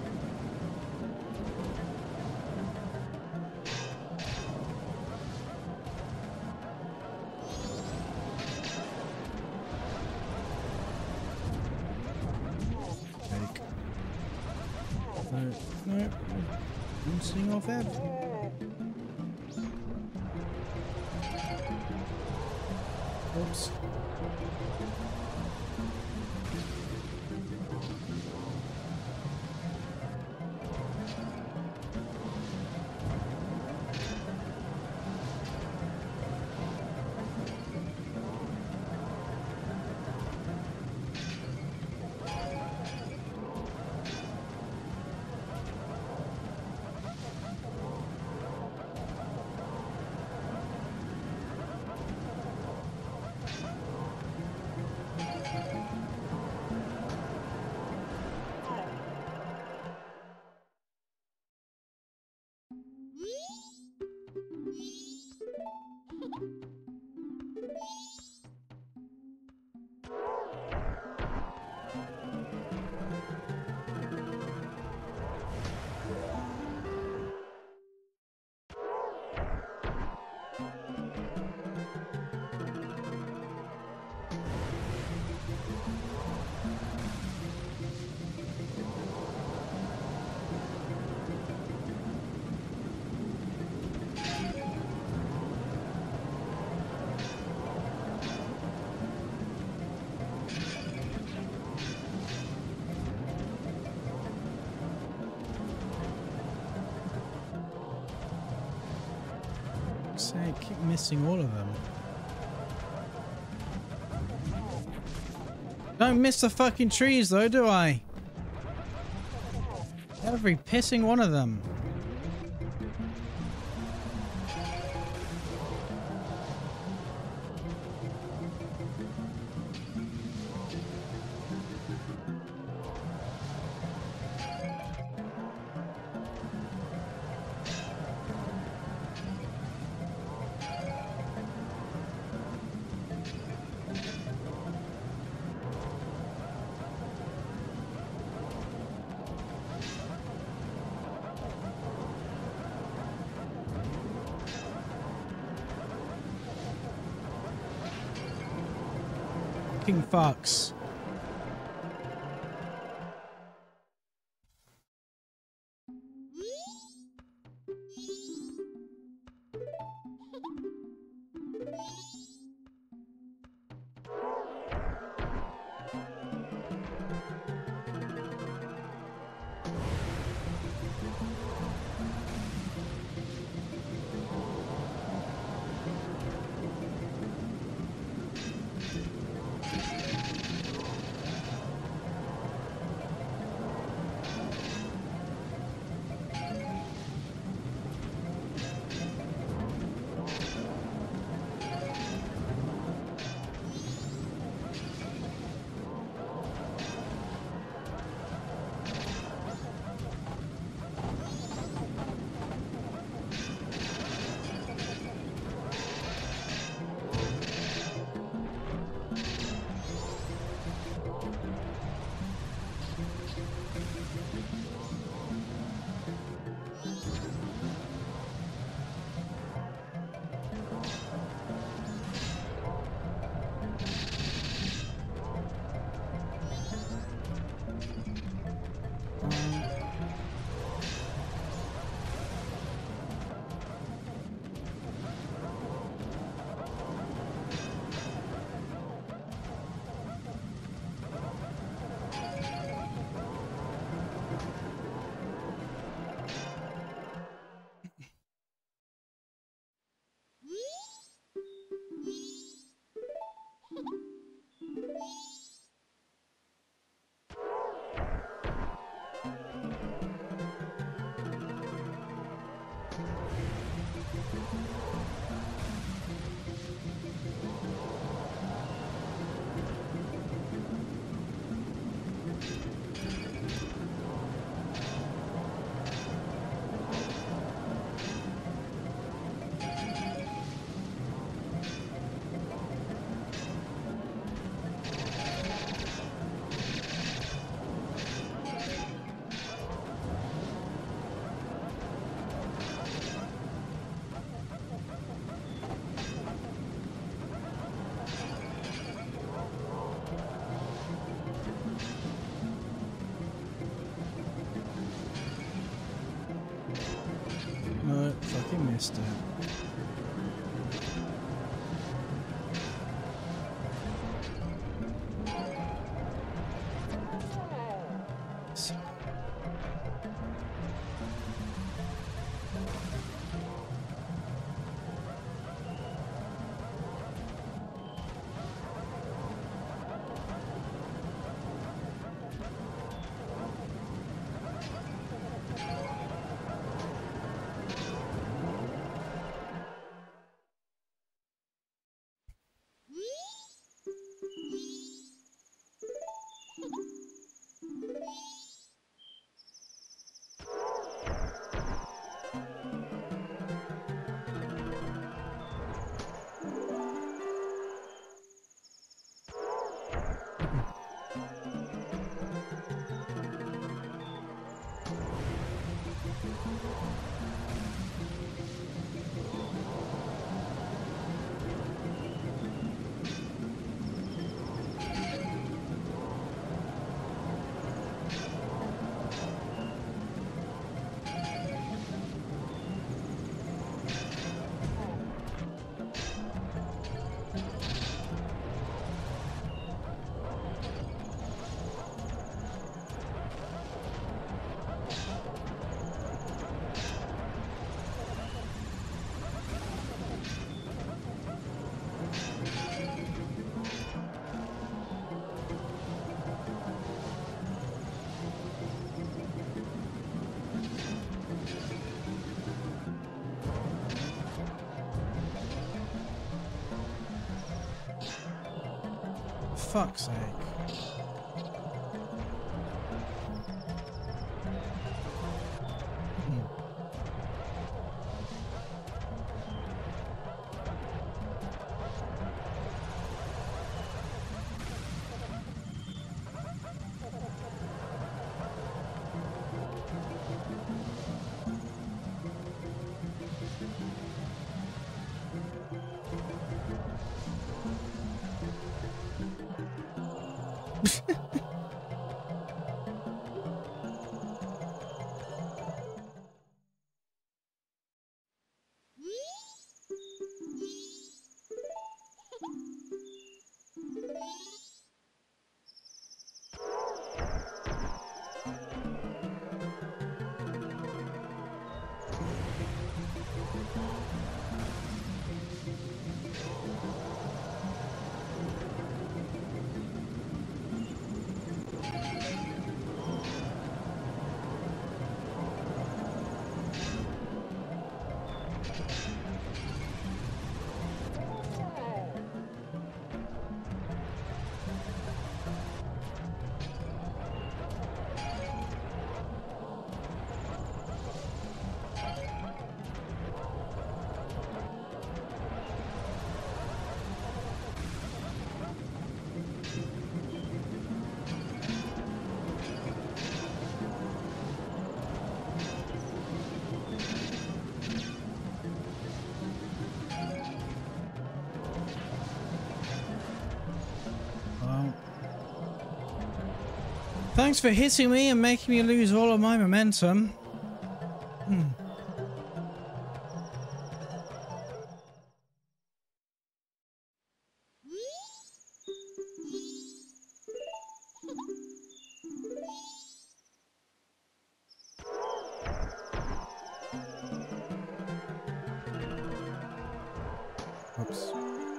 Fake. Nope, nope. I'm seeing off everything. Oops. I keep missing all of them. Don't miss the fucking trees though, do I? Every pissing one of them. Fucks. missed it. Fuck's sake. Thanks for hitting me and making me lose all of my momentum. Oops.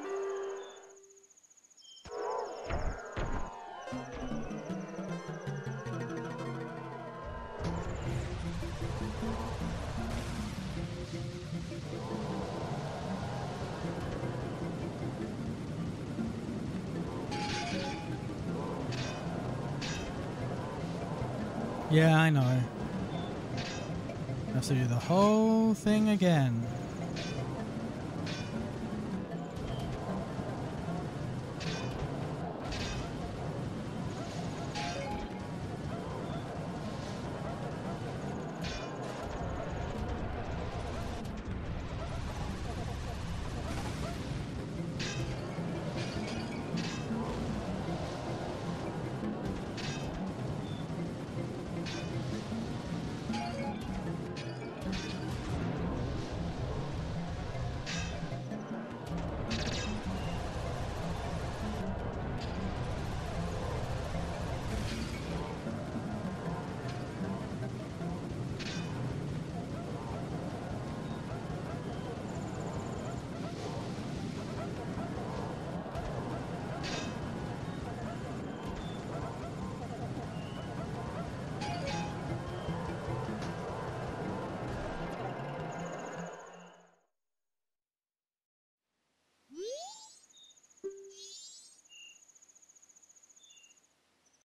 Yeah, I know. I have to do the whole thing again.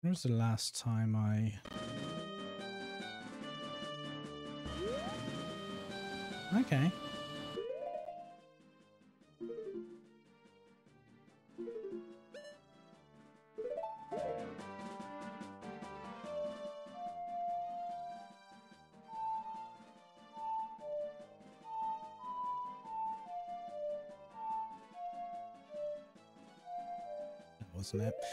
When was the last time I... Okay. That wasn't it.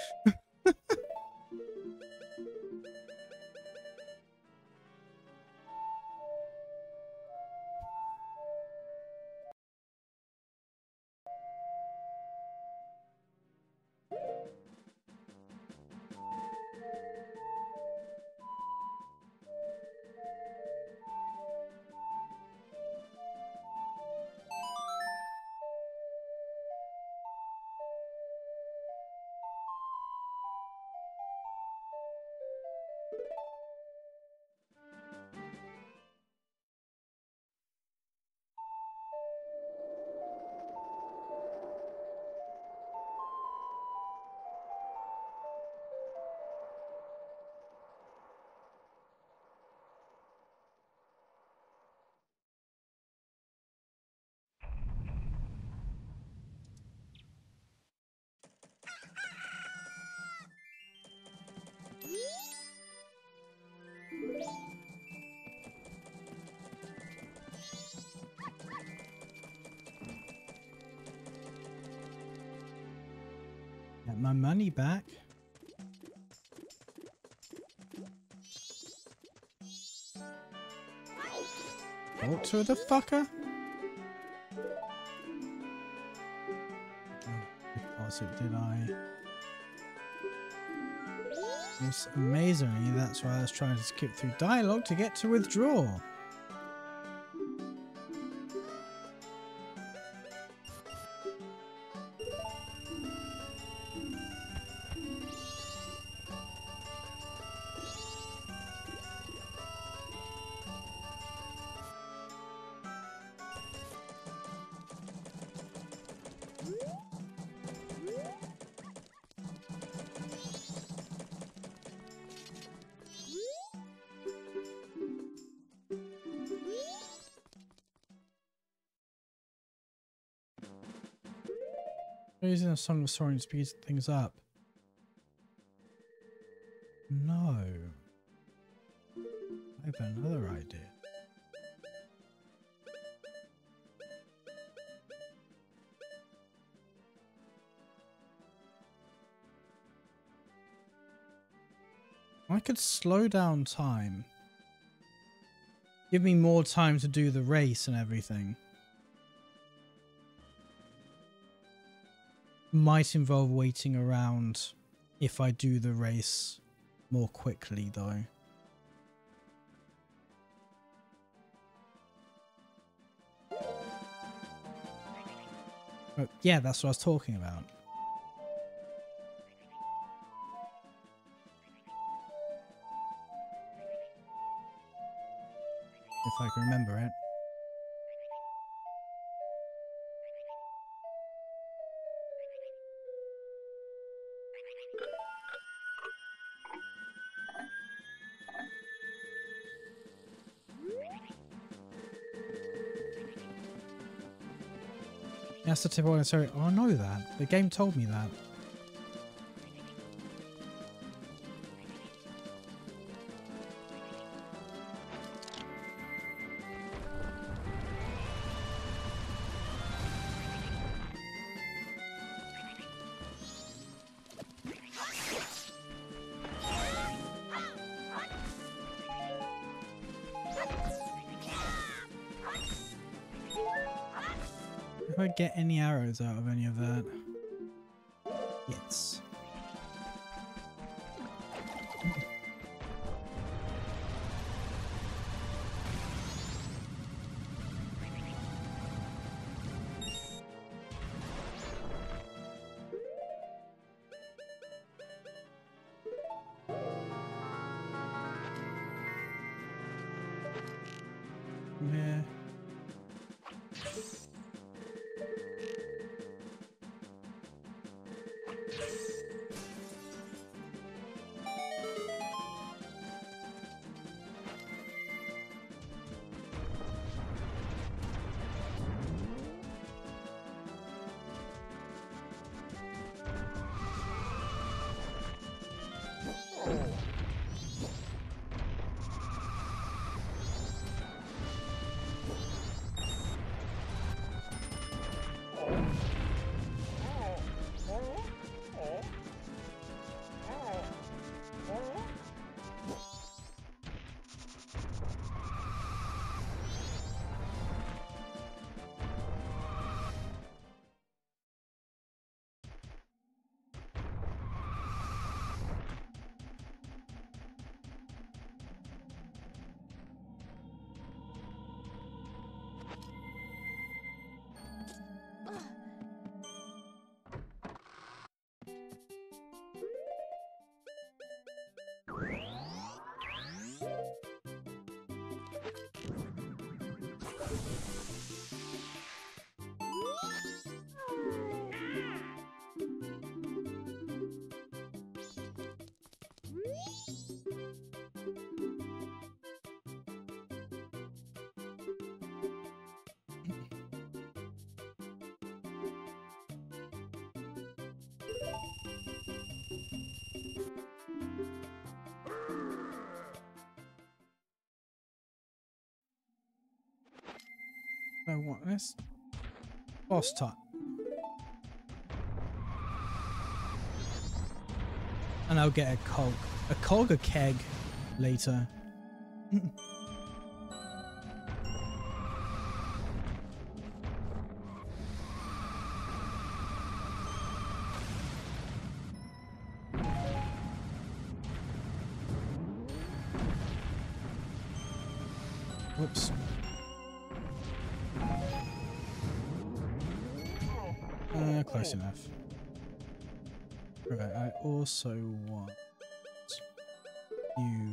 Get my money back. Talk to the fucker. Oh, deposit, did I? Yes, amazingly, that's why I was trying to skip through dialogue to get to withdraw. Using a song of soaring speeds things up. No. I have another idea. I could slow down time. Give me more time to do the race and everything. Might involve waiting around if I do the race more quickly though. But yeah, that's what I was talking about. If I can remember it. That's the tip I want to say. Oh, I know that. The game told me that. If I get any arrows out of any of that. Yes. Yeah. want this. Boss time. And I'll get a cog. A cog, a keg later. Whoops. Close enough. Right, I also want you.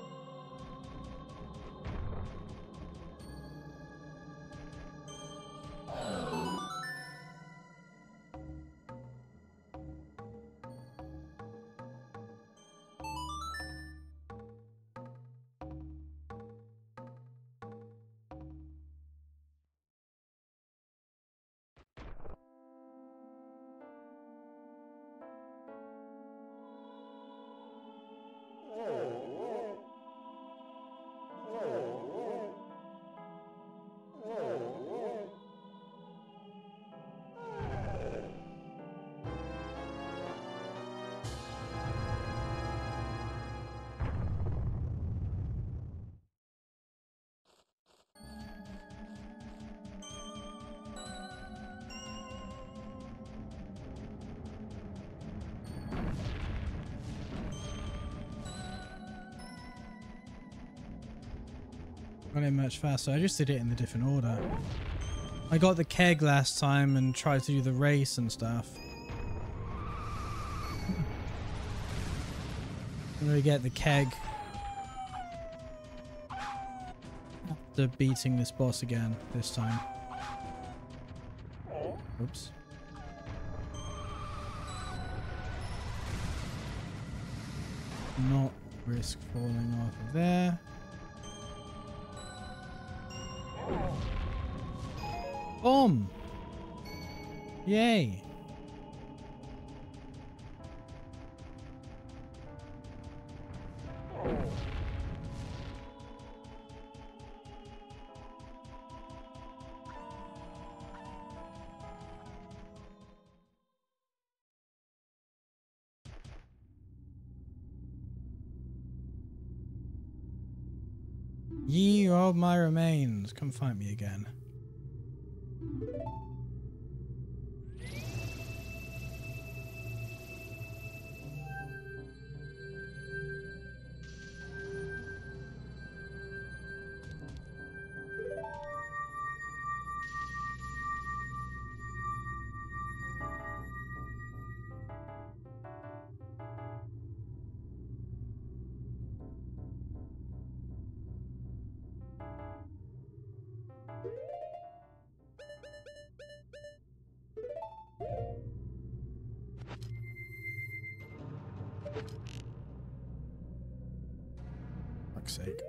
Got it much faster. I just did it in a different order. I got the keg last time and tried to do the race and stuff. I'm gonna get the keg after beating this boss again this time. Oops. Not risk falling off of there. Boom! Yay! Ye of my remains, come find me again. Fuck's sake.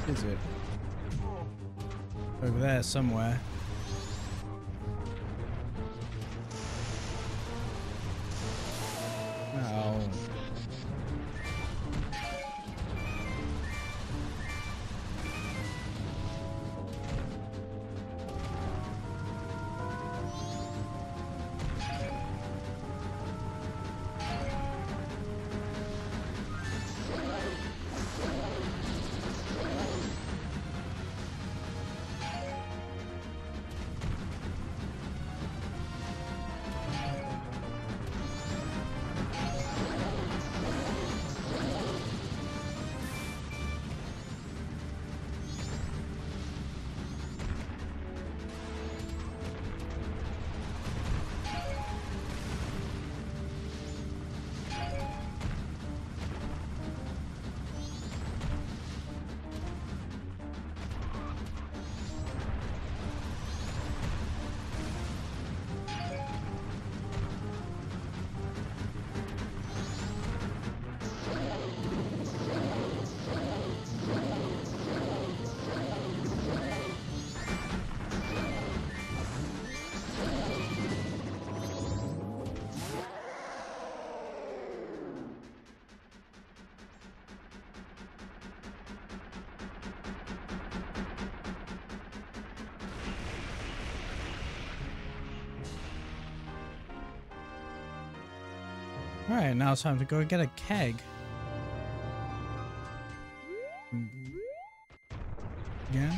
Is it? Over there somewhere. No. Alright, now it's time to go get a keg. Again?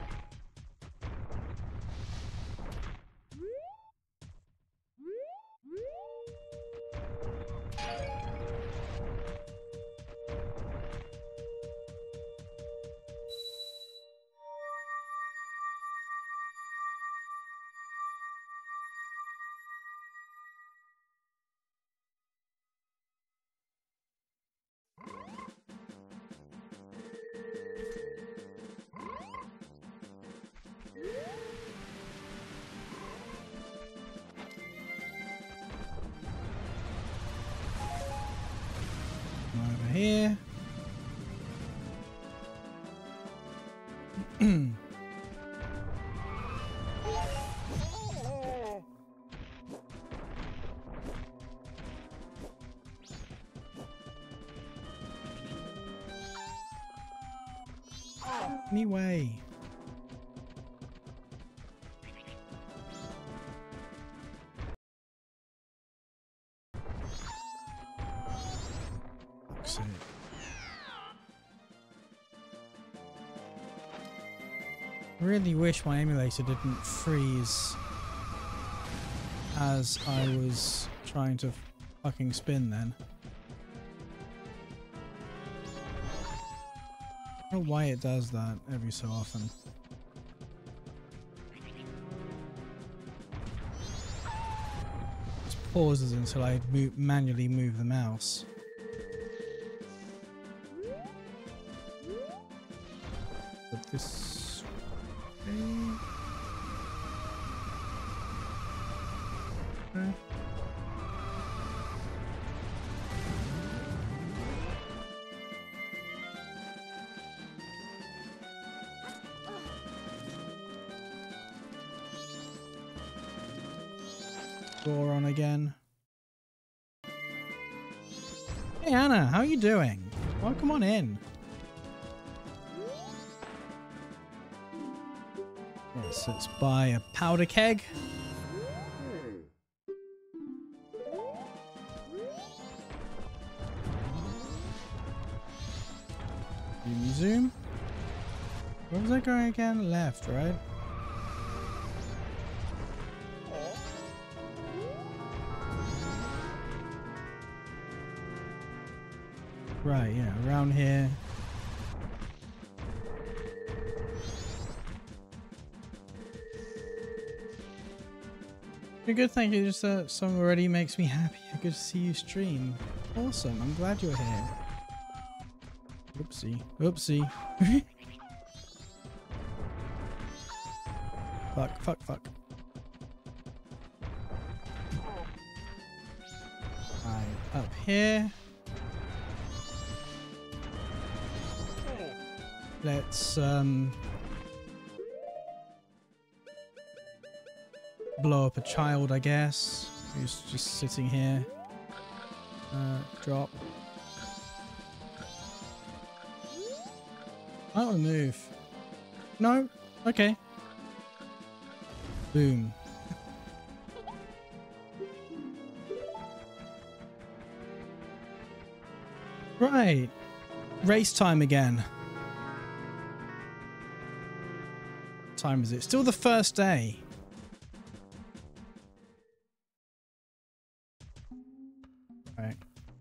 Over here. Anyway. Really wish my emulator didn't freeze as I was trying to fucking spin then. I don't know why it does that every so often. Just pauses until I manually move the mouse. But this... Okay. Door on again. Hey Anna, how are you doing? Welcome on in. Yes, let's buy a powder keg. Zoom. Where was I going again? Left, right? Right, yeah, around here. You're good, thank you. Just that song already makes me happy. Good to see you stream. Awesome, I'm glad you're here. Oopsie. Oopsie. Fuck, fuck, fuck. Right, up here. let's blow up a child, I guess, who's just sitting here. Drop. I don't move. No? Okay. Boom. Right. Race time again. What time is it? Still the first day. Right.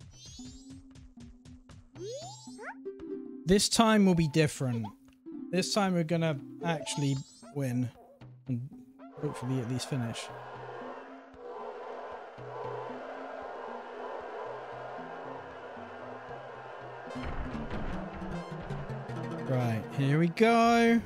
This time will be different. This time we're gonna actually win. And hopefully at least finish. Right, here we go.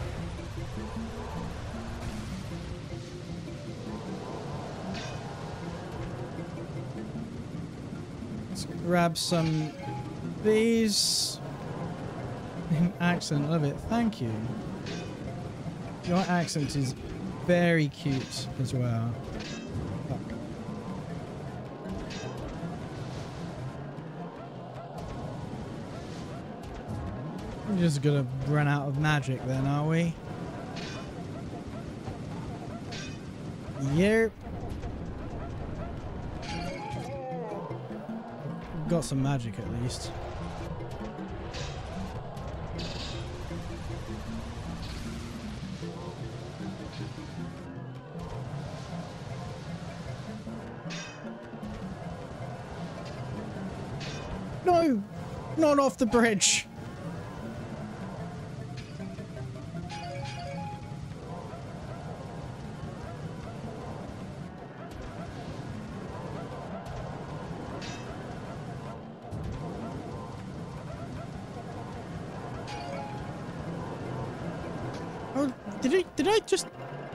Let's grab some of these. Accent, love it. Thank you. Your accent is very cute as well. Fuck. We're just gonna run out of magic then, are we? Yep. Got some magic at least. No! Not off the bridge! Oh, did I just...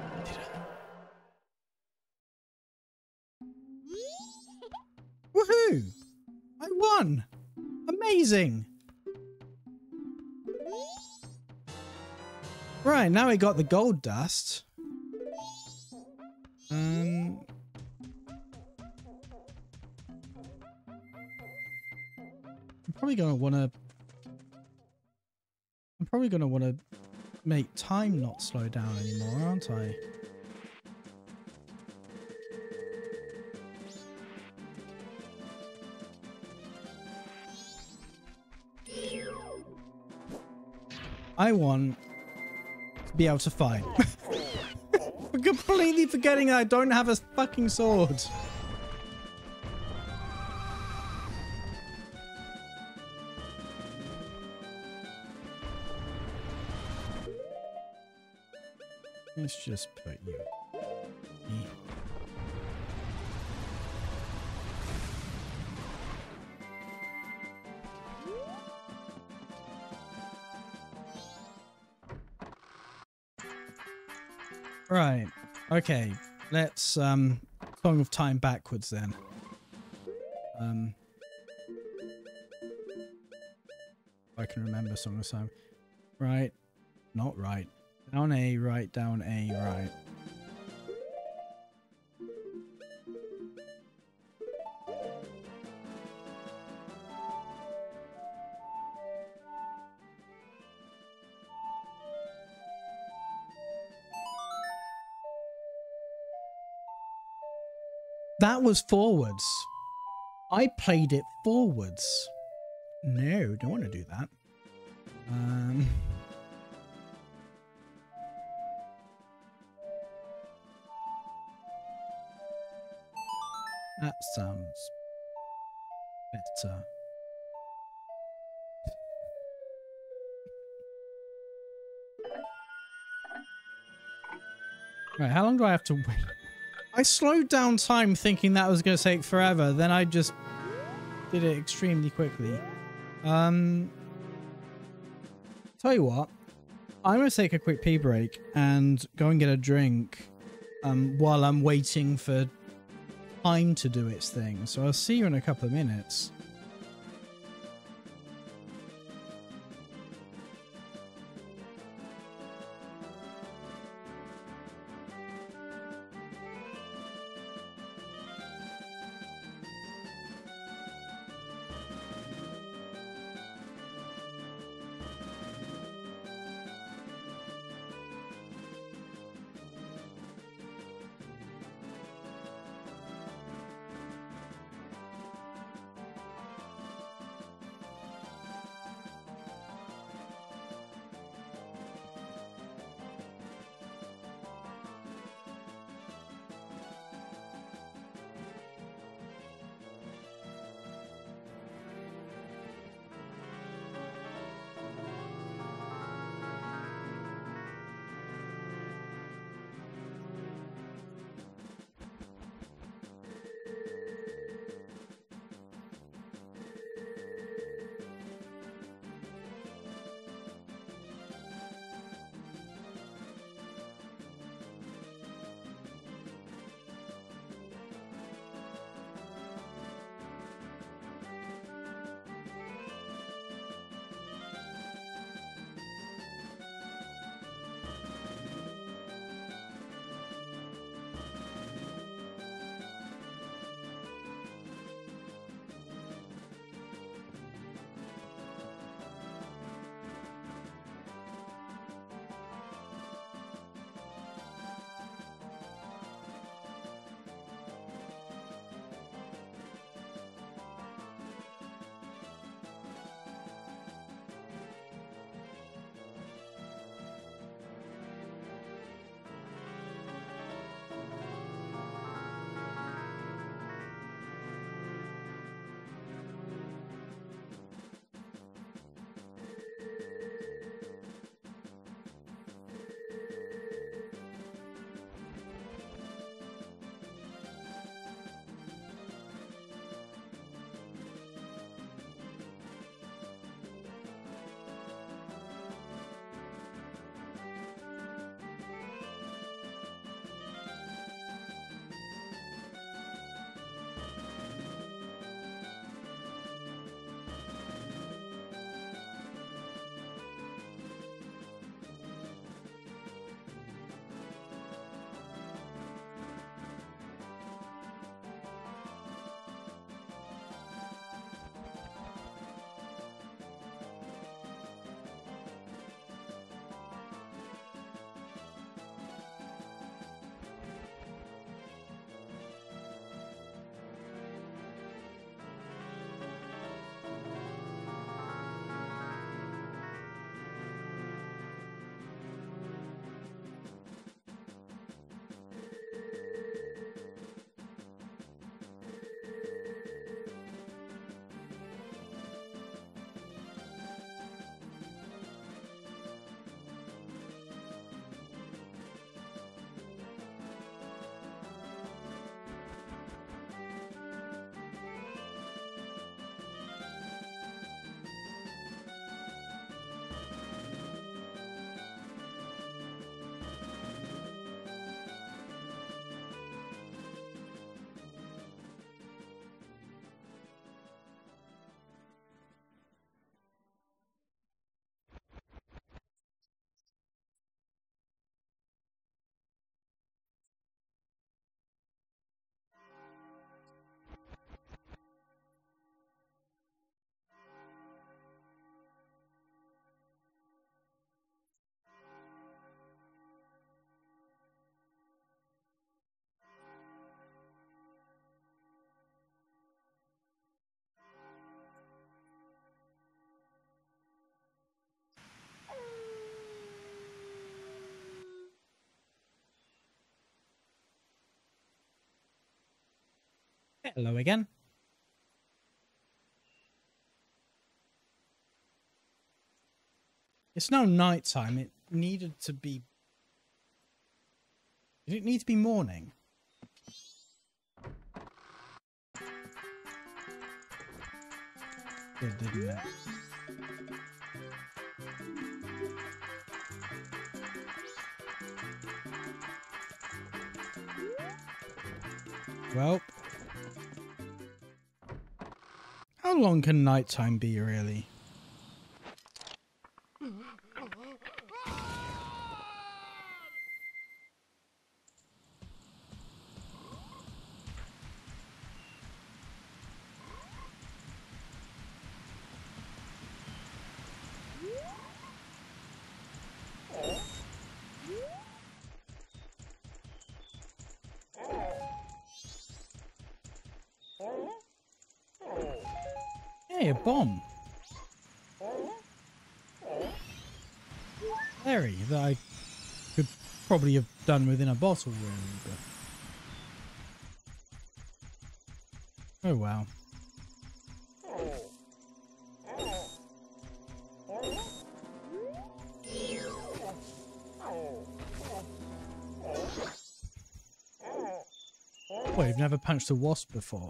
Woohoo! I won! Amazing! Right, now we got the gold dust. I'm probably gonna wanna make time not slow down anymore, aren't I? I want to be able to fight. I'm completely forgetting I don't have a fucking sword. Let's just put you. Right. Okay. Let's Song of Time backwards then. I can remember Song of Time. Right. Not right. Down A, right, down A, right. That was forwards. I played it forwards. No, don't want to do that. That sounds better. Right, how long do I have to wait? I slowed down time thinking that was going to take forever. Then I just did it extremely quickly. Tell you what, I'm going to take a quick pee break and go and get a drink while I'm waiting for time to do its thing. So I'll see you in a couple of minutes. Hello again. It's now nighttime. It needed to be... Did it need to be morning? It didn't it? Well... How long can nighttime be, really? Hey, a bomb. Berry that I could probably have done within a bottle, really, but... Oh, wow. Well, you've never punched a wasp before.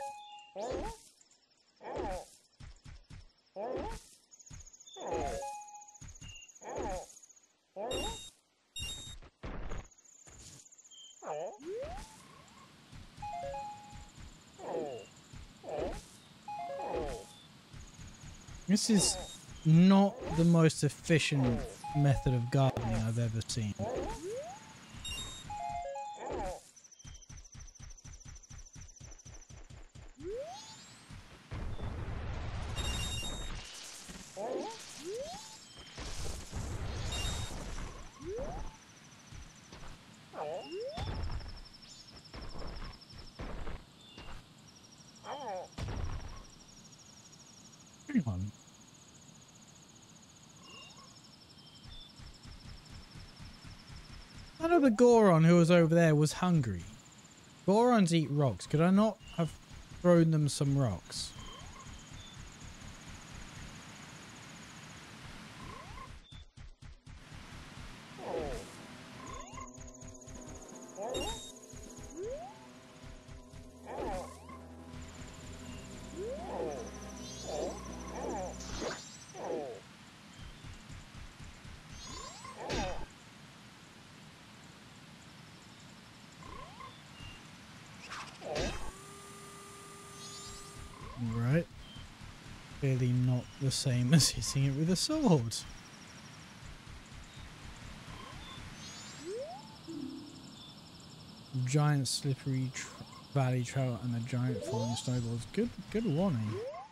This is not the most efficient method of gardening I've ever seen. Hang on. I know the Goron who was over there was hungry. Gorons eat rocks. Could I not have thrown them some rocks? Right. Clearly not the same as hitting it with a sword. Giant slippery valley trout and a giant falling snowballs. Good warning.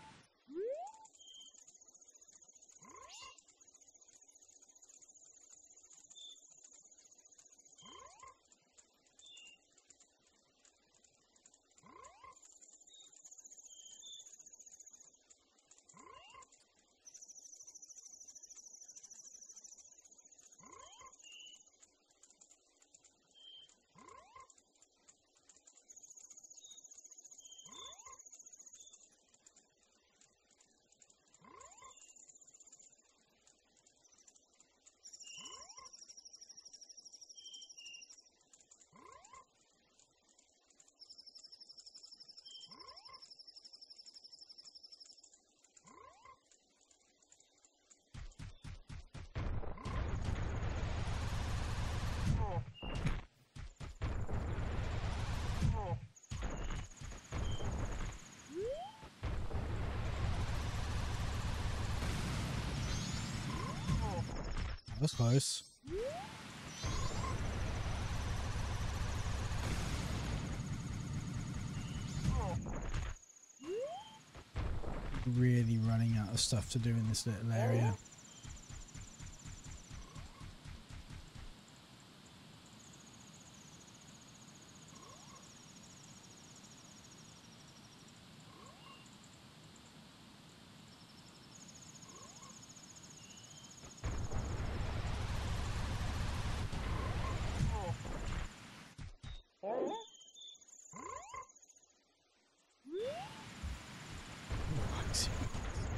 That's close. Really running out of stuff to do in this little area. fix you.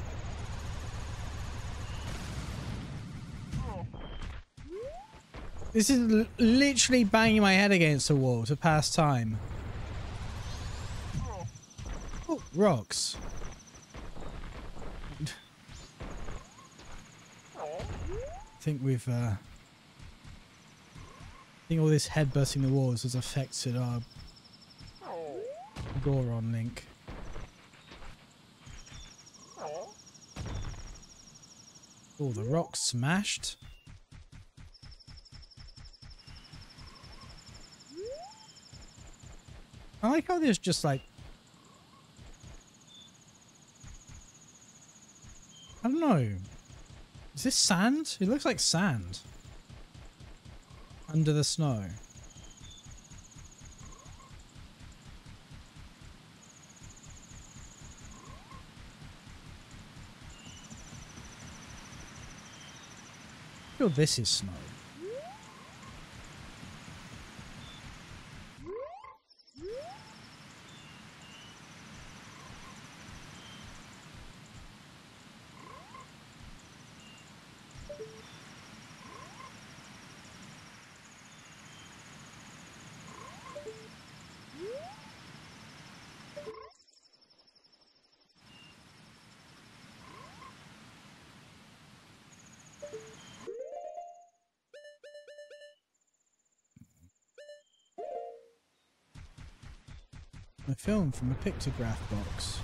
This is literally banging my head against the wall to pass time. Oh, rocks. I think we've I think all this headbutting the walls has affected our Goron link. Oh, the rock's smashed. I like how there's just like, I don't know. Is this sand? It looks like sand. Under the snow. I feel this is snow. A film from a pictograph box.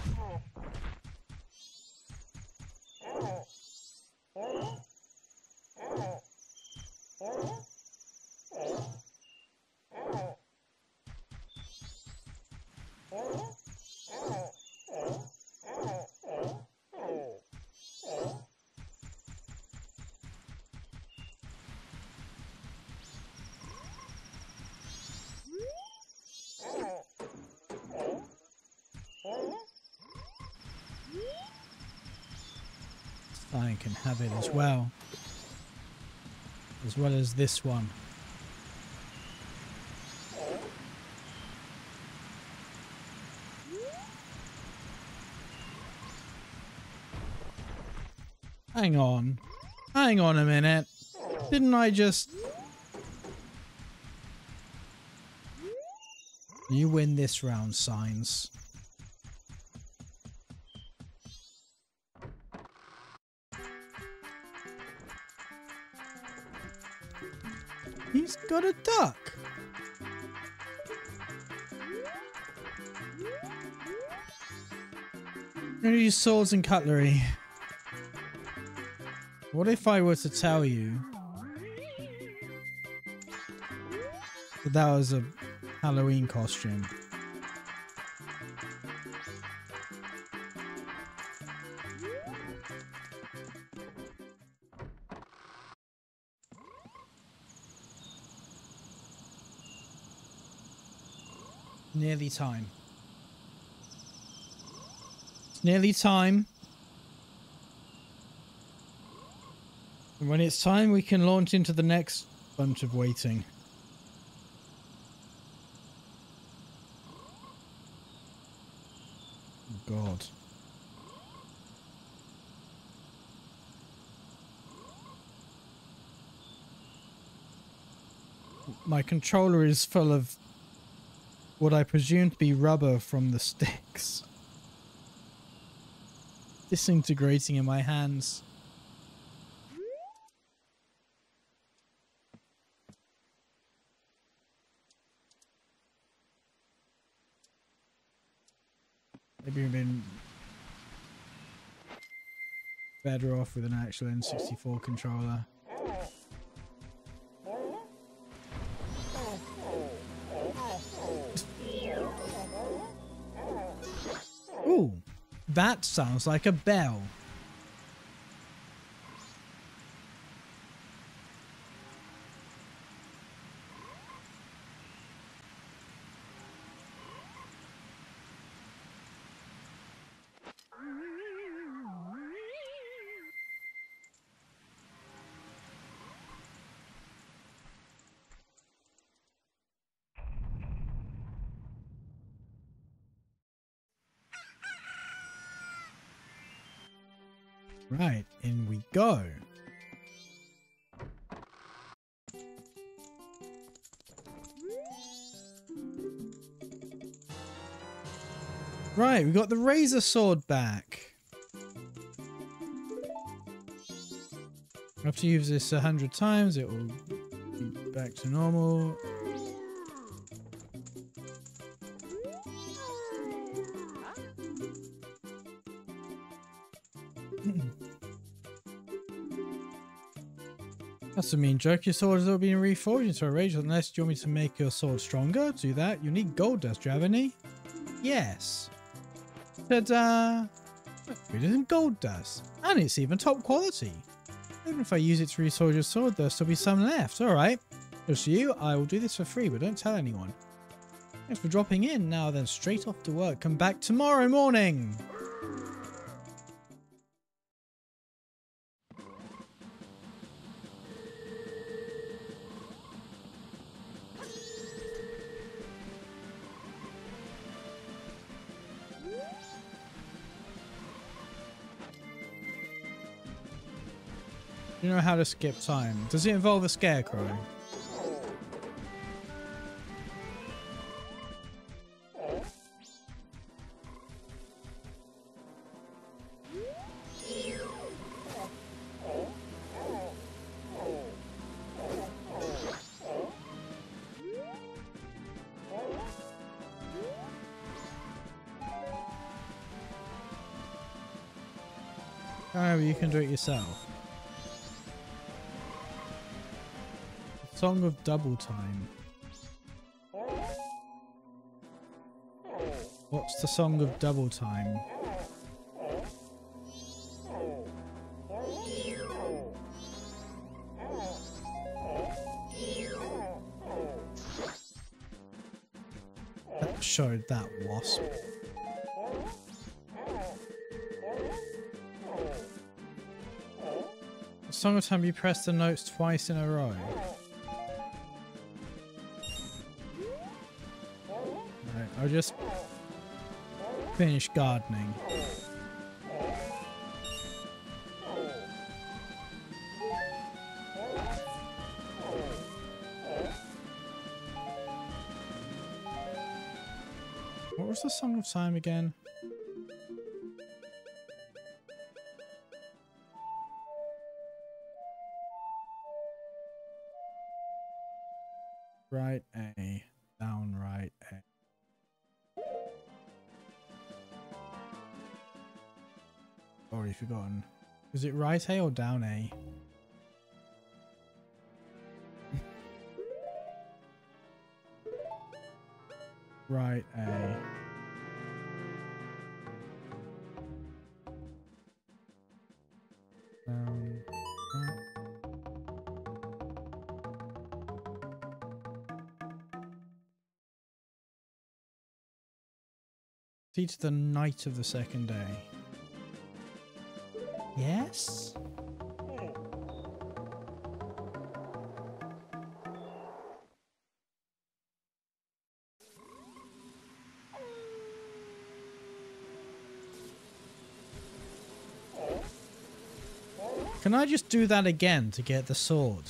I can have it as well as this one. Hang on a minute. Didn't I just... You win this round, Signs. He's got a duck. I'm gonna use swords and cutlery. What if I were to tell you that that was a Halloween costume? Nearly time. It's nearly time. And when it's time, we can launch into the next bunch of waiting. Oh, God. My controller is full of what I presume to be rubber from the sticks. Disintegrating in my hands. Maybe we've been better off with an actual N64 controller. Ooh, that sounds like a bell. Right, in we go. Right, we got the razor sword back. After you use this 100 times, it will be back to normal. That's a mean joke. Your sword has all been reforged into a razor. Unless you want me to make your sword stronger, do that. You need gold dust. Do you have any? Yes. Ta-da! It isn't gold dust. And it's even top quality. Even if I use it to reforge your sword, there'll still be some left. Alright. Just you, I will do this for free, but don't tell anyone. Thanks for dropping in. Now then, straight off to work. Come back tomorrow morning. You know how to skip time. Does it involve a scarecrow? However, you can do it yourself. Song of Double Time. What's the Song of Double Time? That showed that wasp. The Song of Time, you press the notes twice in a row. I'll just finish gardening. What was the Song of Time again? Right A, down right A. Already forgotten. Is it right A or down A? Right A. See to the night of the second day. Yes? Can I just do that again to get the sword?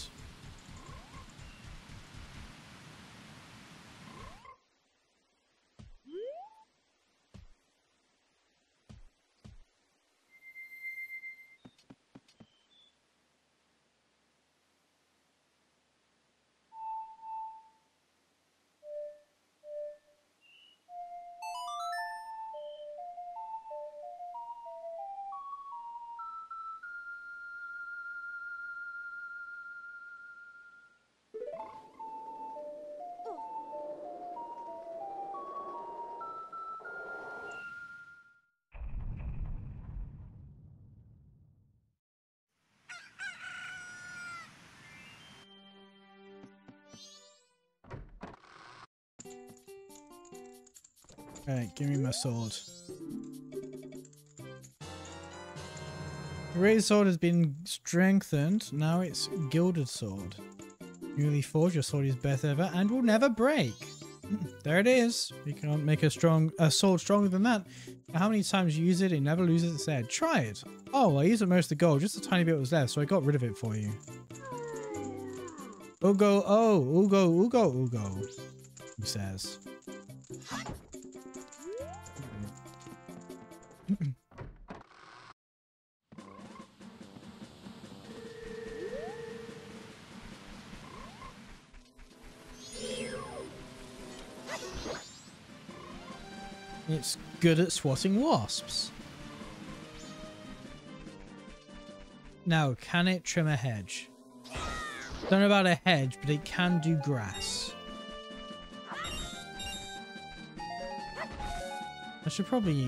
Alright, give me my sword. The razor sword has been strengthened. Now it's gilded sword. Newly forged, your sword is best ever and will never break. There it is. You can't make a sword stronger than that. How many times you use it, it never loses its edge. Try it. Oh, I used up most of the gold. Just a tiny bit was left, so I got rid of it for you. Ugo, oh, Ugo, Ugo, Ugo, he says. It's good at swatting wasps. Now, can it trim a hedge? Don't know about a hedge, but it can do grass. I should probably...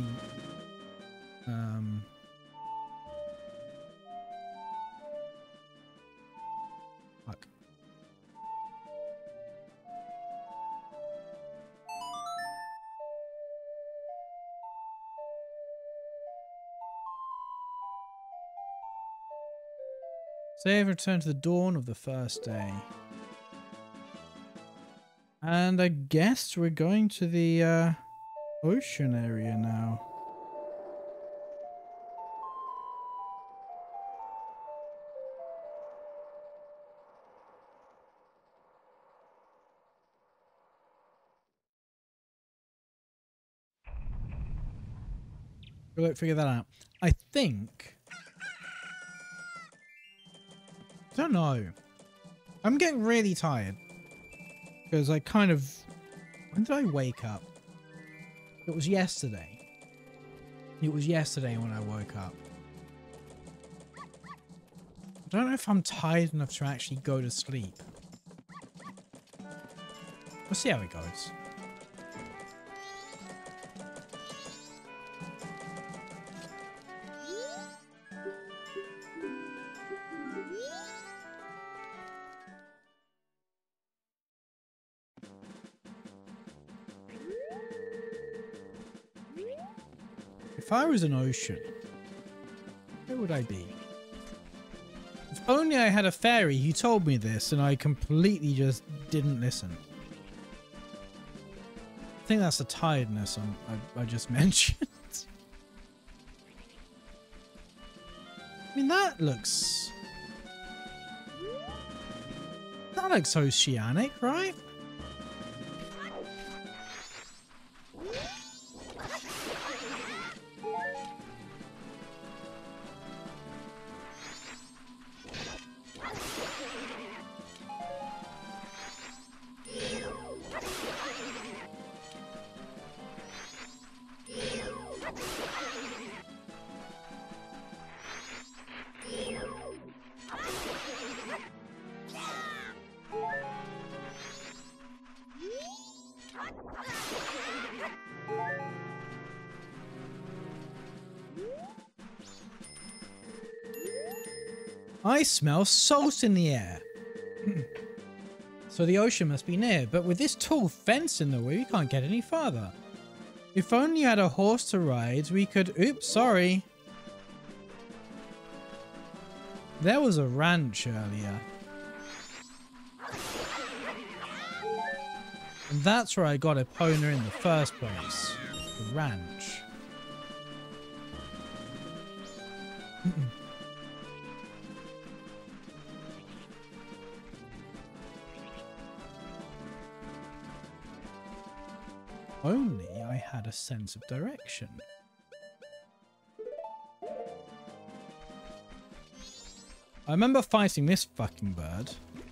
Fuck. Save, return to the dawn of the first day. And I guess we're going to the ocean area now. We'll figure that out. I think... I don't know. I'm getting really tired. Because I kind of... When did I wake up? It was yesterday. It was yesterday when I woke up. I don't know if I'm tired enough to actually go to sleep. We'll see how it goes. If I was an ocean, where would I be? If only I had a fairy who told me this and I completely just didn't listen. I think that's the tiredness I just mentioned. I mean, that looks oceanic, right? I smell salt in the air. So the ocean must be near, but with this tall fence in the way, we can't get any farther. If only you had a horse to ride, we could... Oops, sorry. There was a ranch earlier. And that's where I got Epona in the first place. The ranch. Only I had a sense of direction. I remember fighting this fucking bird.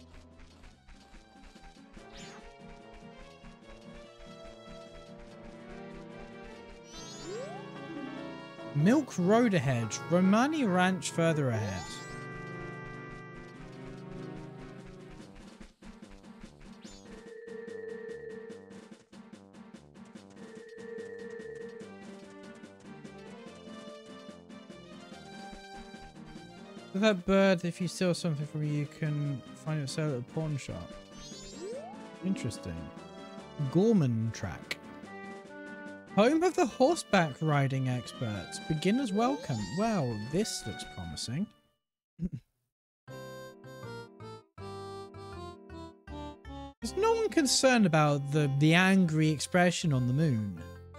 Milk Road ahead. Romani Ranch further ahead. That bird, if you steal something from you can find it sell at a pawn shop. Interesting. Gorman Track. Home of the horseback riding experts. Beginners welcome. Well, this looks promising. There's Is no one concerned about the angry expression on the moon?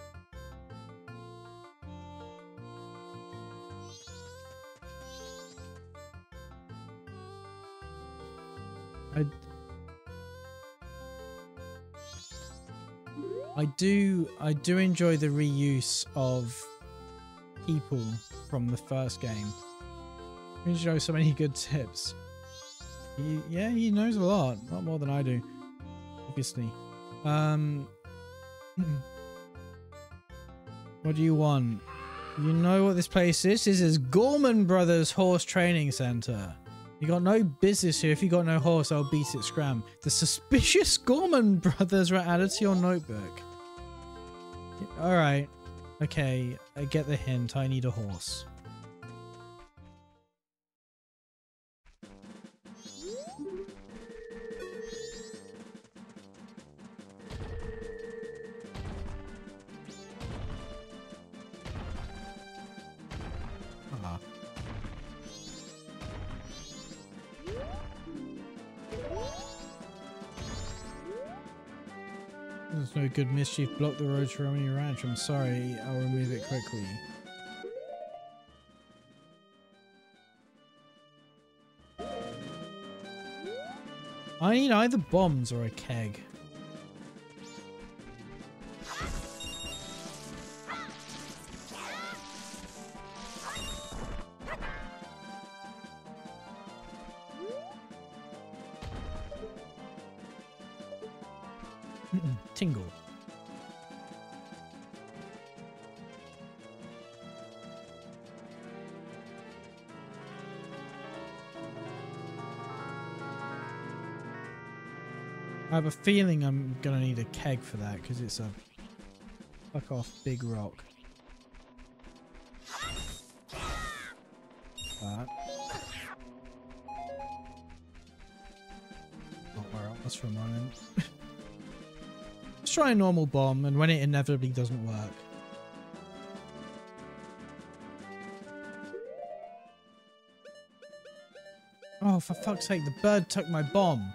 I do enjoy the reuse of people from the first game. He shows so many good tips. Yeah, he knows a lot more than I do, obviously. What do you want? You know what this place is? This is Gorman Brothers Horse Training Center. You got no business here. If you got no horse, I'll beat it scram. The suspicious Gorman Brothers were added to your notebook. Alright. Okay, I get the hint. I need a horse. There's no good mischief. Block the road to Romney Ranch. I'm sorry. I'll remove it quickly. I need either bombs or a keg. Tingle. I have a feeling I'm gonna need a keg for that because it's a fuck off big rock. That. Not where I was for a moment. Let's try a normal bomb, and when it inevitably doesn't work. Oh, for fuck's sake, the bird took my bomb.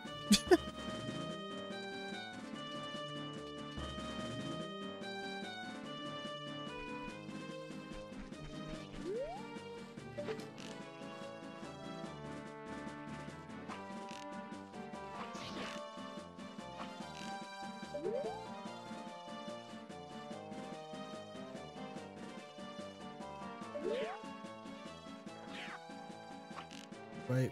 Right.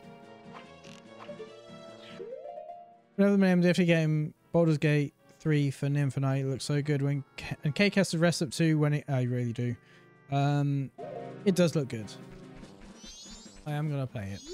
Another name definitely getting Baldur's Gate 3 for Nymphanite. Looks so good when and Cake has to rest up too when it I really do. It does look good. I am gonna play it.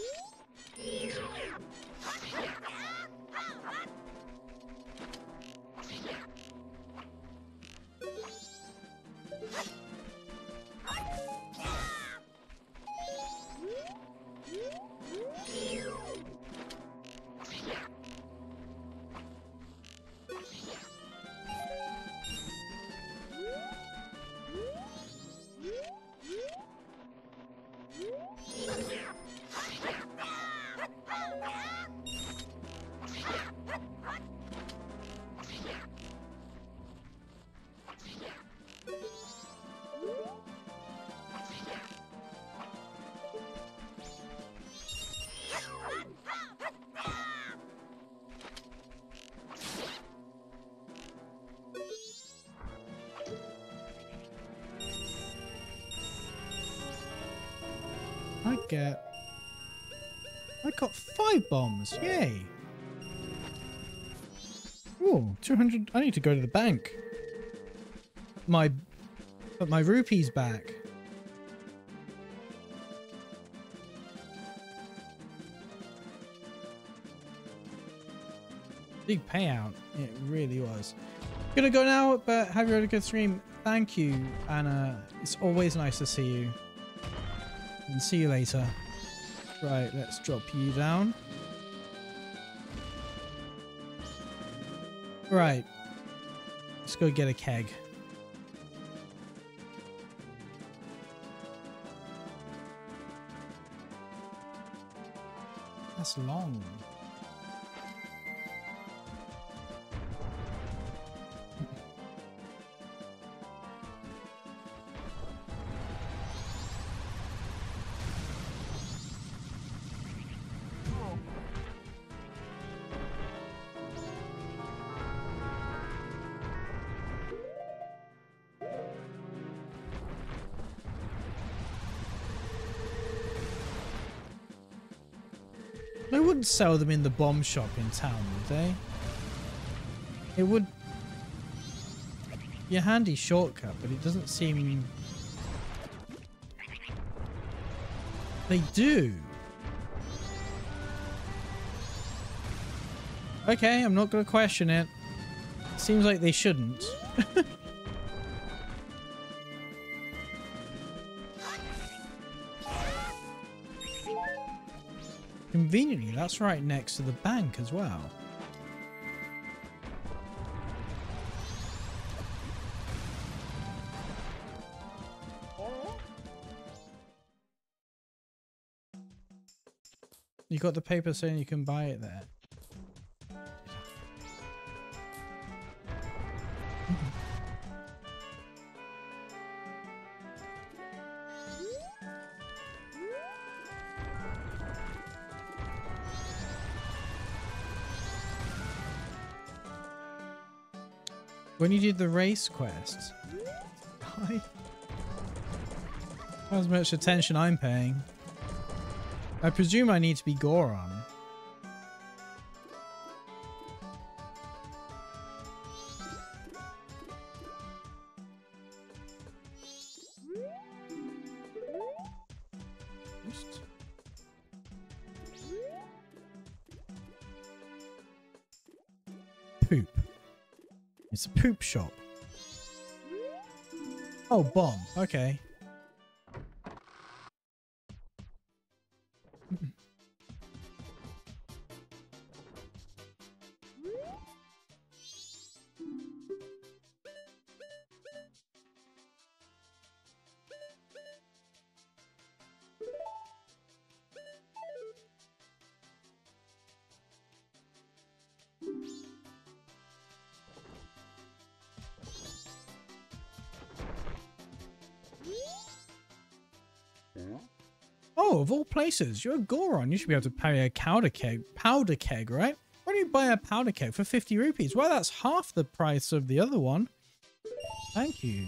I got 5 bombs. Yay. Oh, 200. I need to go to the bank. Put my rupees back. Big payout. It really was. Gonna go now, but have you had a good stream? Thank you, Anna. It's always nice to see you. And see you later. Right, let's drop you down. Right. Let's go get a keg. That's long. They wouldn't sell them in the bomb shop in town, would they? It would be a handy shortcut, but it doesn't seem... They do. Okay, I'm not going to question it. Seems like they shouldn't. Conveniently, that's right next to the bank as well. You got the paper saying you can buy it there. When you did the race quest, how much attention I'm paying. I presume I need to be Goron. Poop. It's a poop shop. Oh, bomb. Okay. Oh, of all places, you're a Goron. You should be able to pay a powder keg, right? Why do you buy a powder keg for 50 rupees? Well, that's half the price of the other one. Thank you.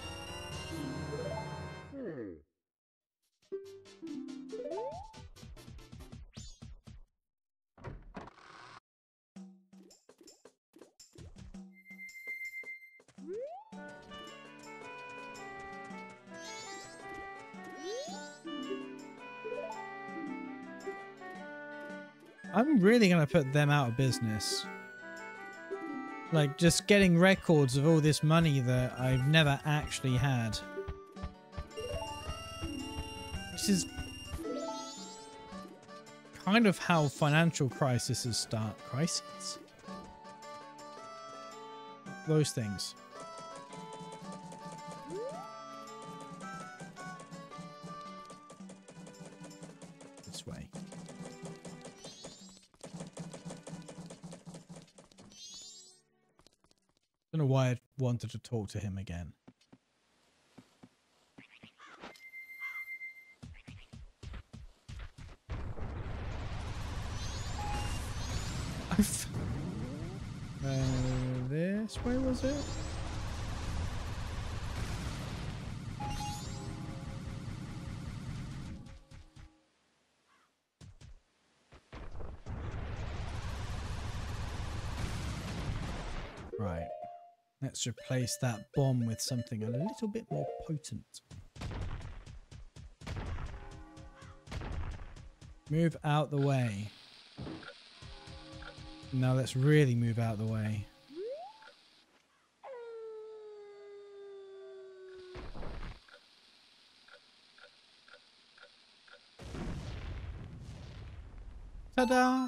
I'm really going to put them out of business. Like, just getting records of all this money that I've never actually had. This is kind of how financial crises start. Crises? Those things. This way. Don't know why I wanted to talk to him again. This way was it? Right. Let's replace that bomb with something a little bit more potent. Move out the way. Now let's really move out the way. Ta-da!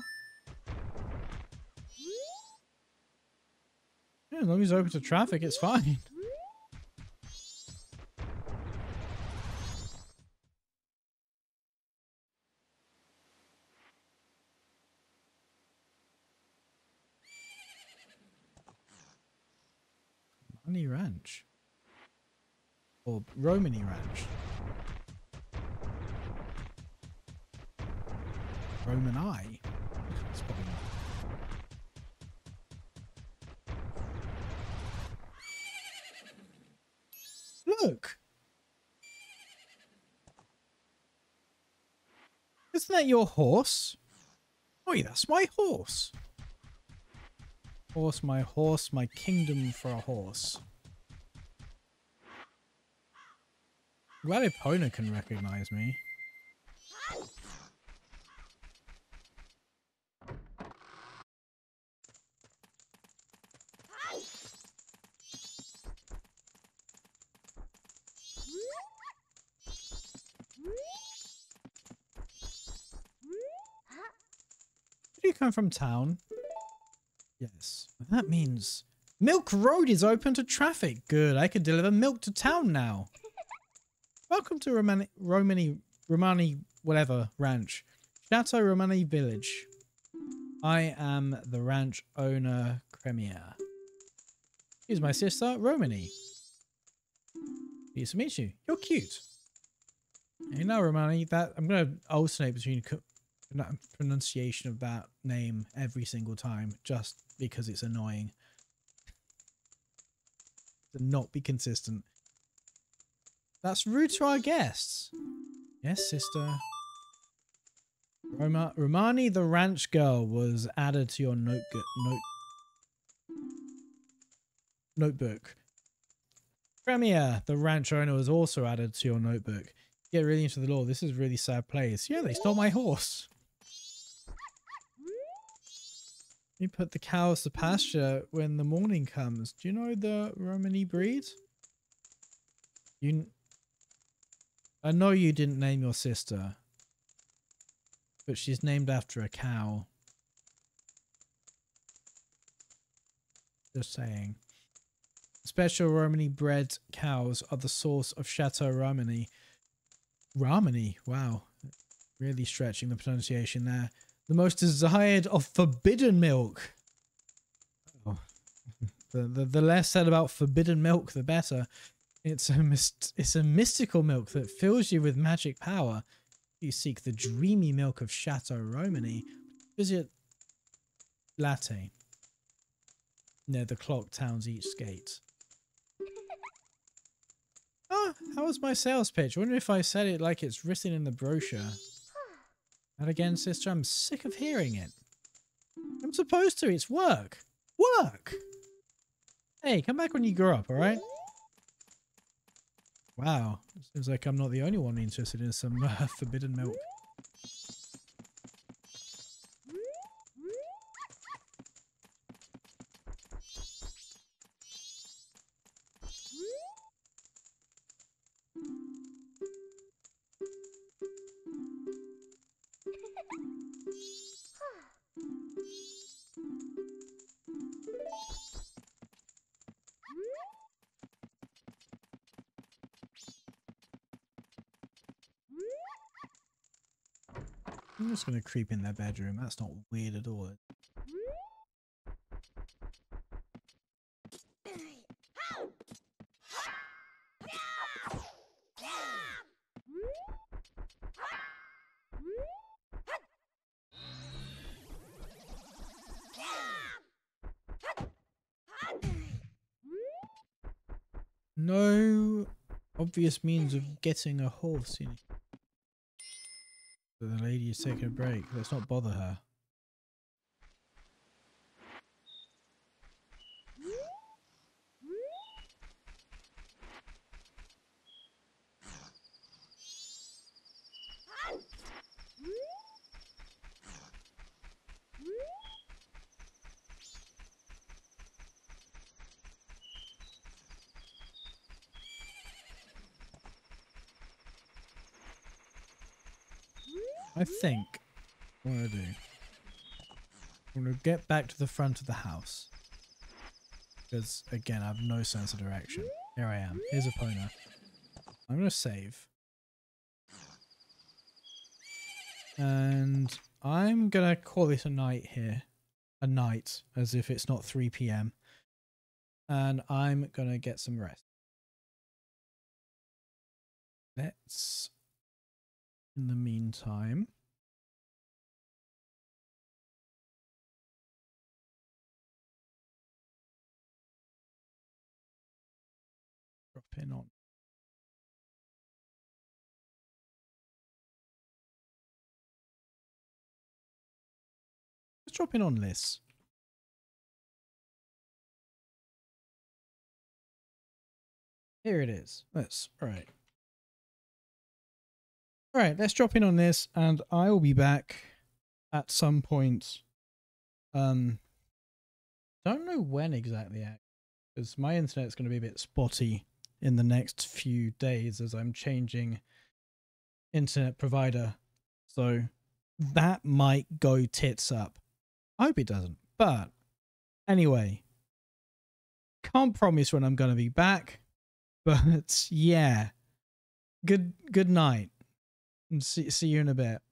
Yeah, as long as it's open to traffic, it's fine. Money Ranch. Or Romany Ranch. Roman Eye. It's probably not. Look! Isn't that your horse? Oi, that's my horse. Horse, my kingdom for a horse. Glad Epona can recognize me. Did you come from town? Yes. That means Milk Road is open to traffic. Good, I can deliver milk to town now. Welcome to Romani, whatever, ranch. Chateau Romani Village. I am the ranch owner, Cremier. Here's my sister, Romani. Nice to meet you. You're cute. You know, Romani, that I'm going to alternate between pronunciation of that name every single time, just because it's annoying. To not be consistent. That's rude to our guests. Yes, sister. Romani the ranch girl was added to your notebook. Premier, the ranch owner, was also added to your notebook. Get really into the law. This is a really sad place. Yeah, they stole my horse. You put the cows to pasture when the morning comes. Do you know the Romani breed? I know you didn't name your sister, but she's named after a cow. Just saying. Special Romani bred cows are the source of Chateau Romani. Romani, wow. Really stretching the pronunciation there. The most desired of forbidden milk. Oh. The less said about forbidden milk, the better. It's a mystical milk that fills you with magic power. You seek the dreamy milk of Chateau Romani. Visit Latte near the clock town's east gate. Oh, how was my sales pitch? I wonder if I said it like it's written in the brochure. And again, sister, I'm sick of hearing it. I'm supposed to. It's work. Work! Hey, come back when you grow up, alright? Wow. Seems like I'm not the only one interested in some forbidden milk. I'm just going to creep in their bedroom. That's not weird at all. No obvious means of getting a horse in. So the lady is taking a break. Let's not bother her. I think what I'm going to do, I'm going to get back to the front of the house. Because, again, I have no sense of direction. Here I am. Here's Epona. I'm going to save. And I'm going to call it a night here. A night, as if it's not 3 PM. And I'm going to get some rest. Let's, in the meantime, drop in on drop in on this. Here it is. Let's, all right. All right, let's drop in on this and I will be back at some point. Don't know when exactly, because my internet's going to be a bit spotty in the next few days as I'm changing internet provider. So that might go tits up. I hope it doesn't. But anyway, can't promise when I'm going to be back. But yeah, good night. And see you in a bit.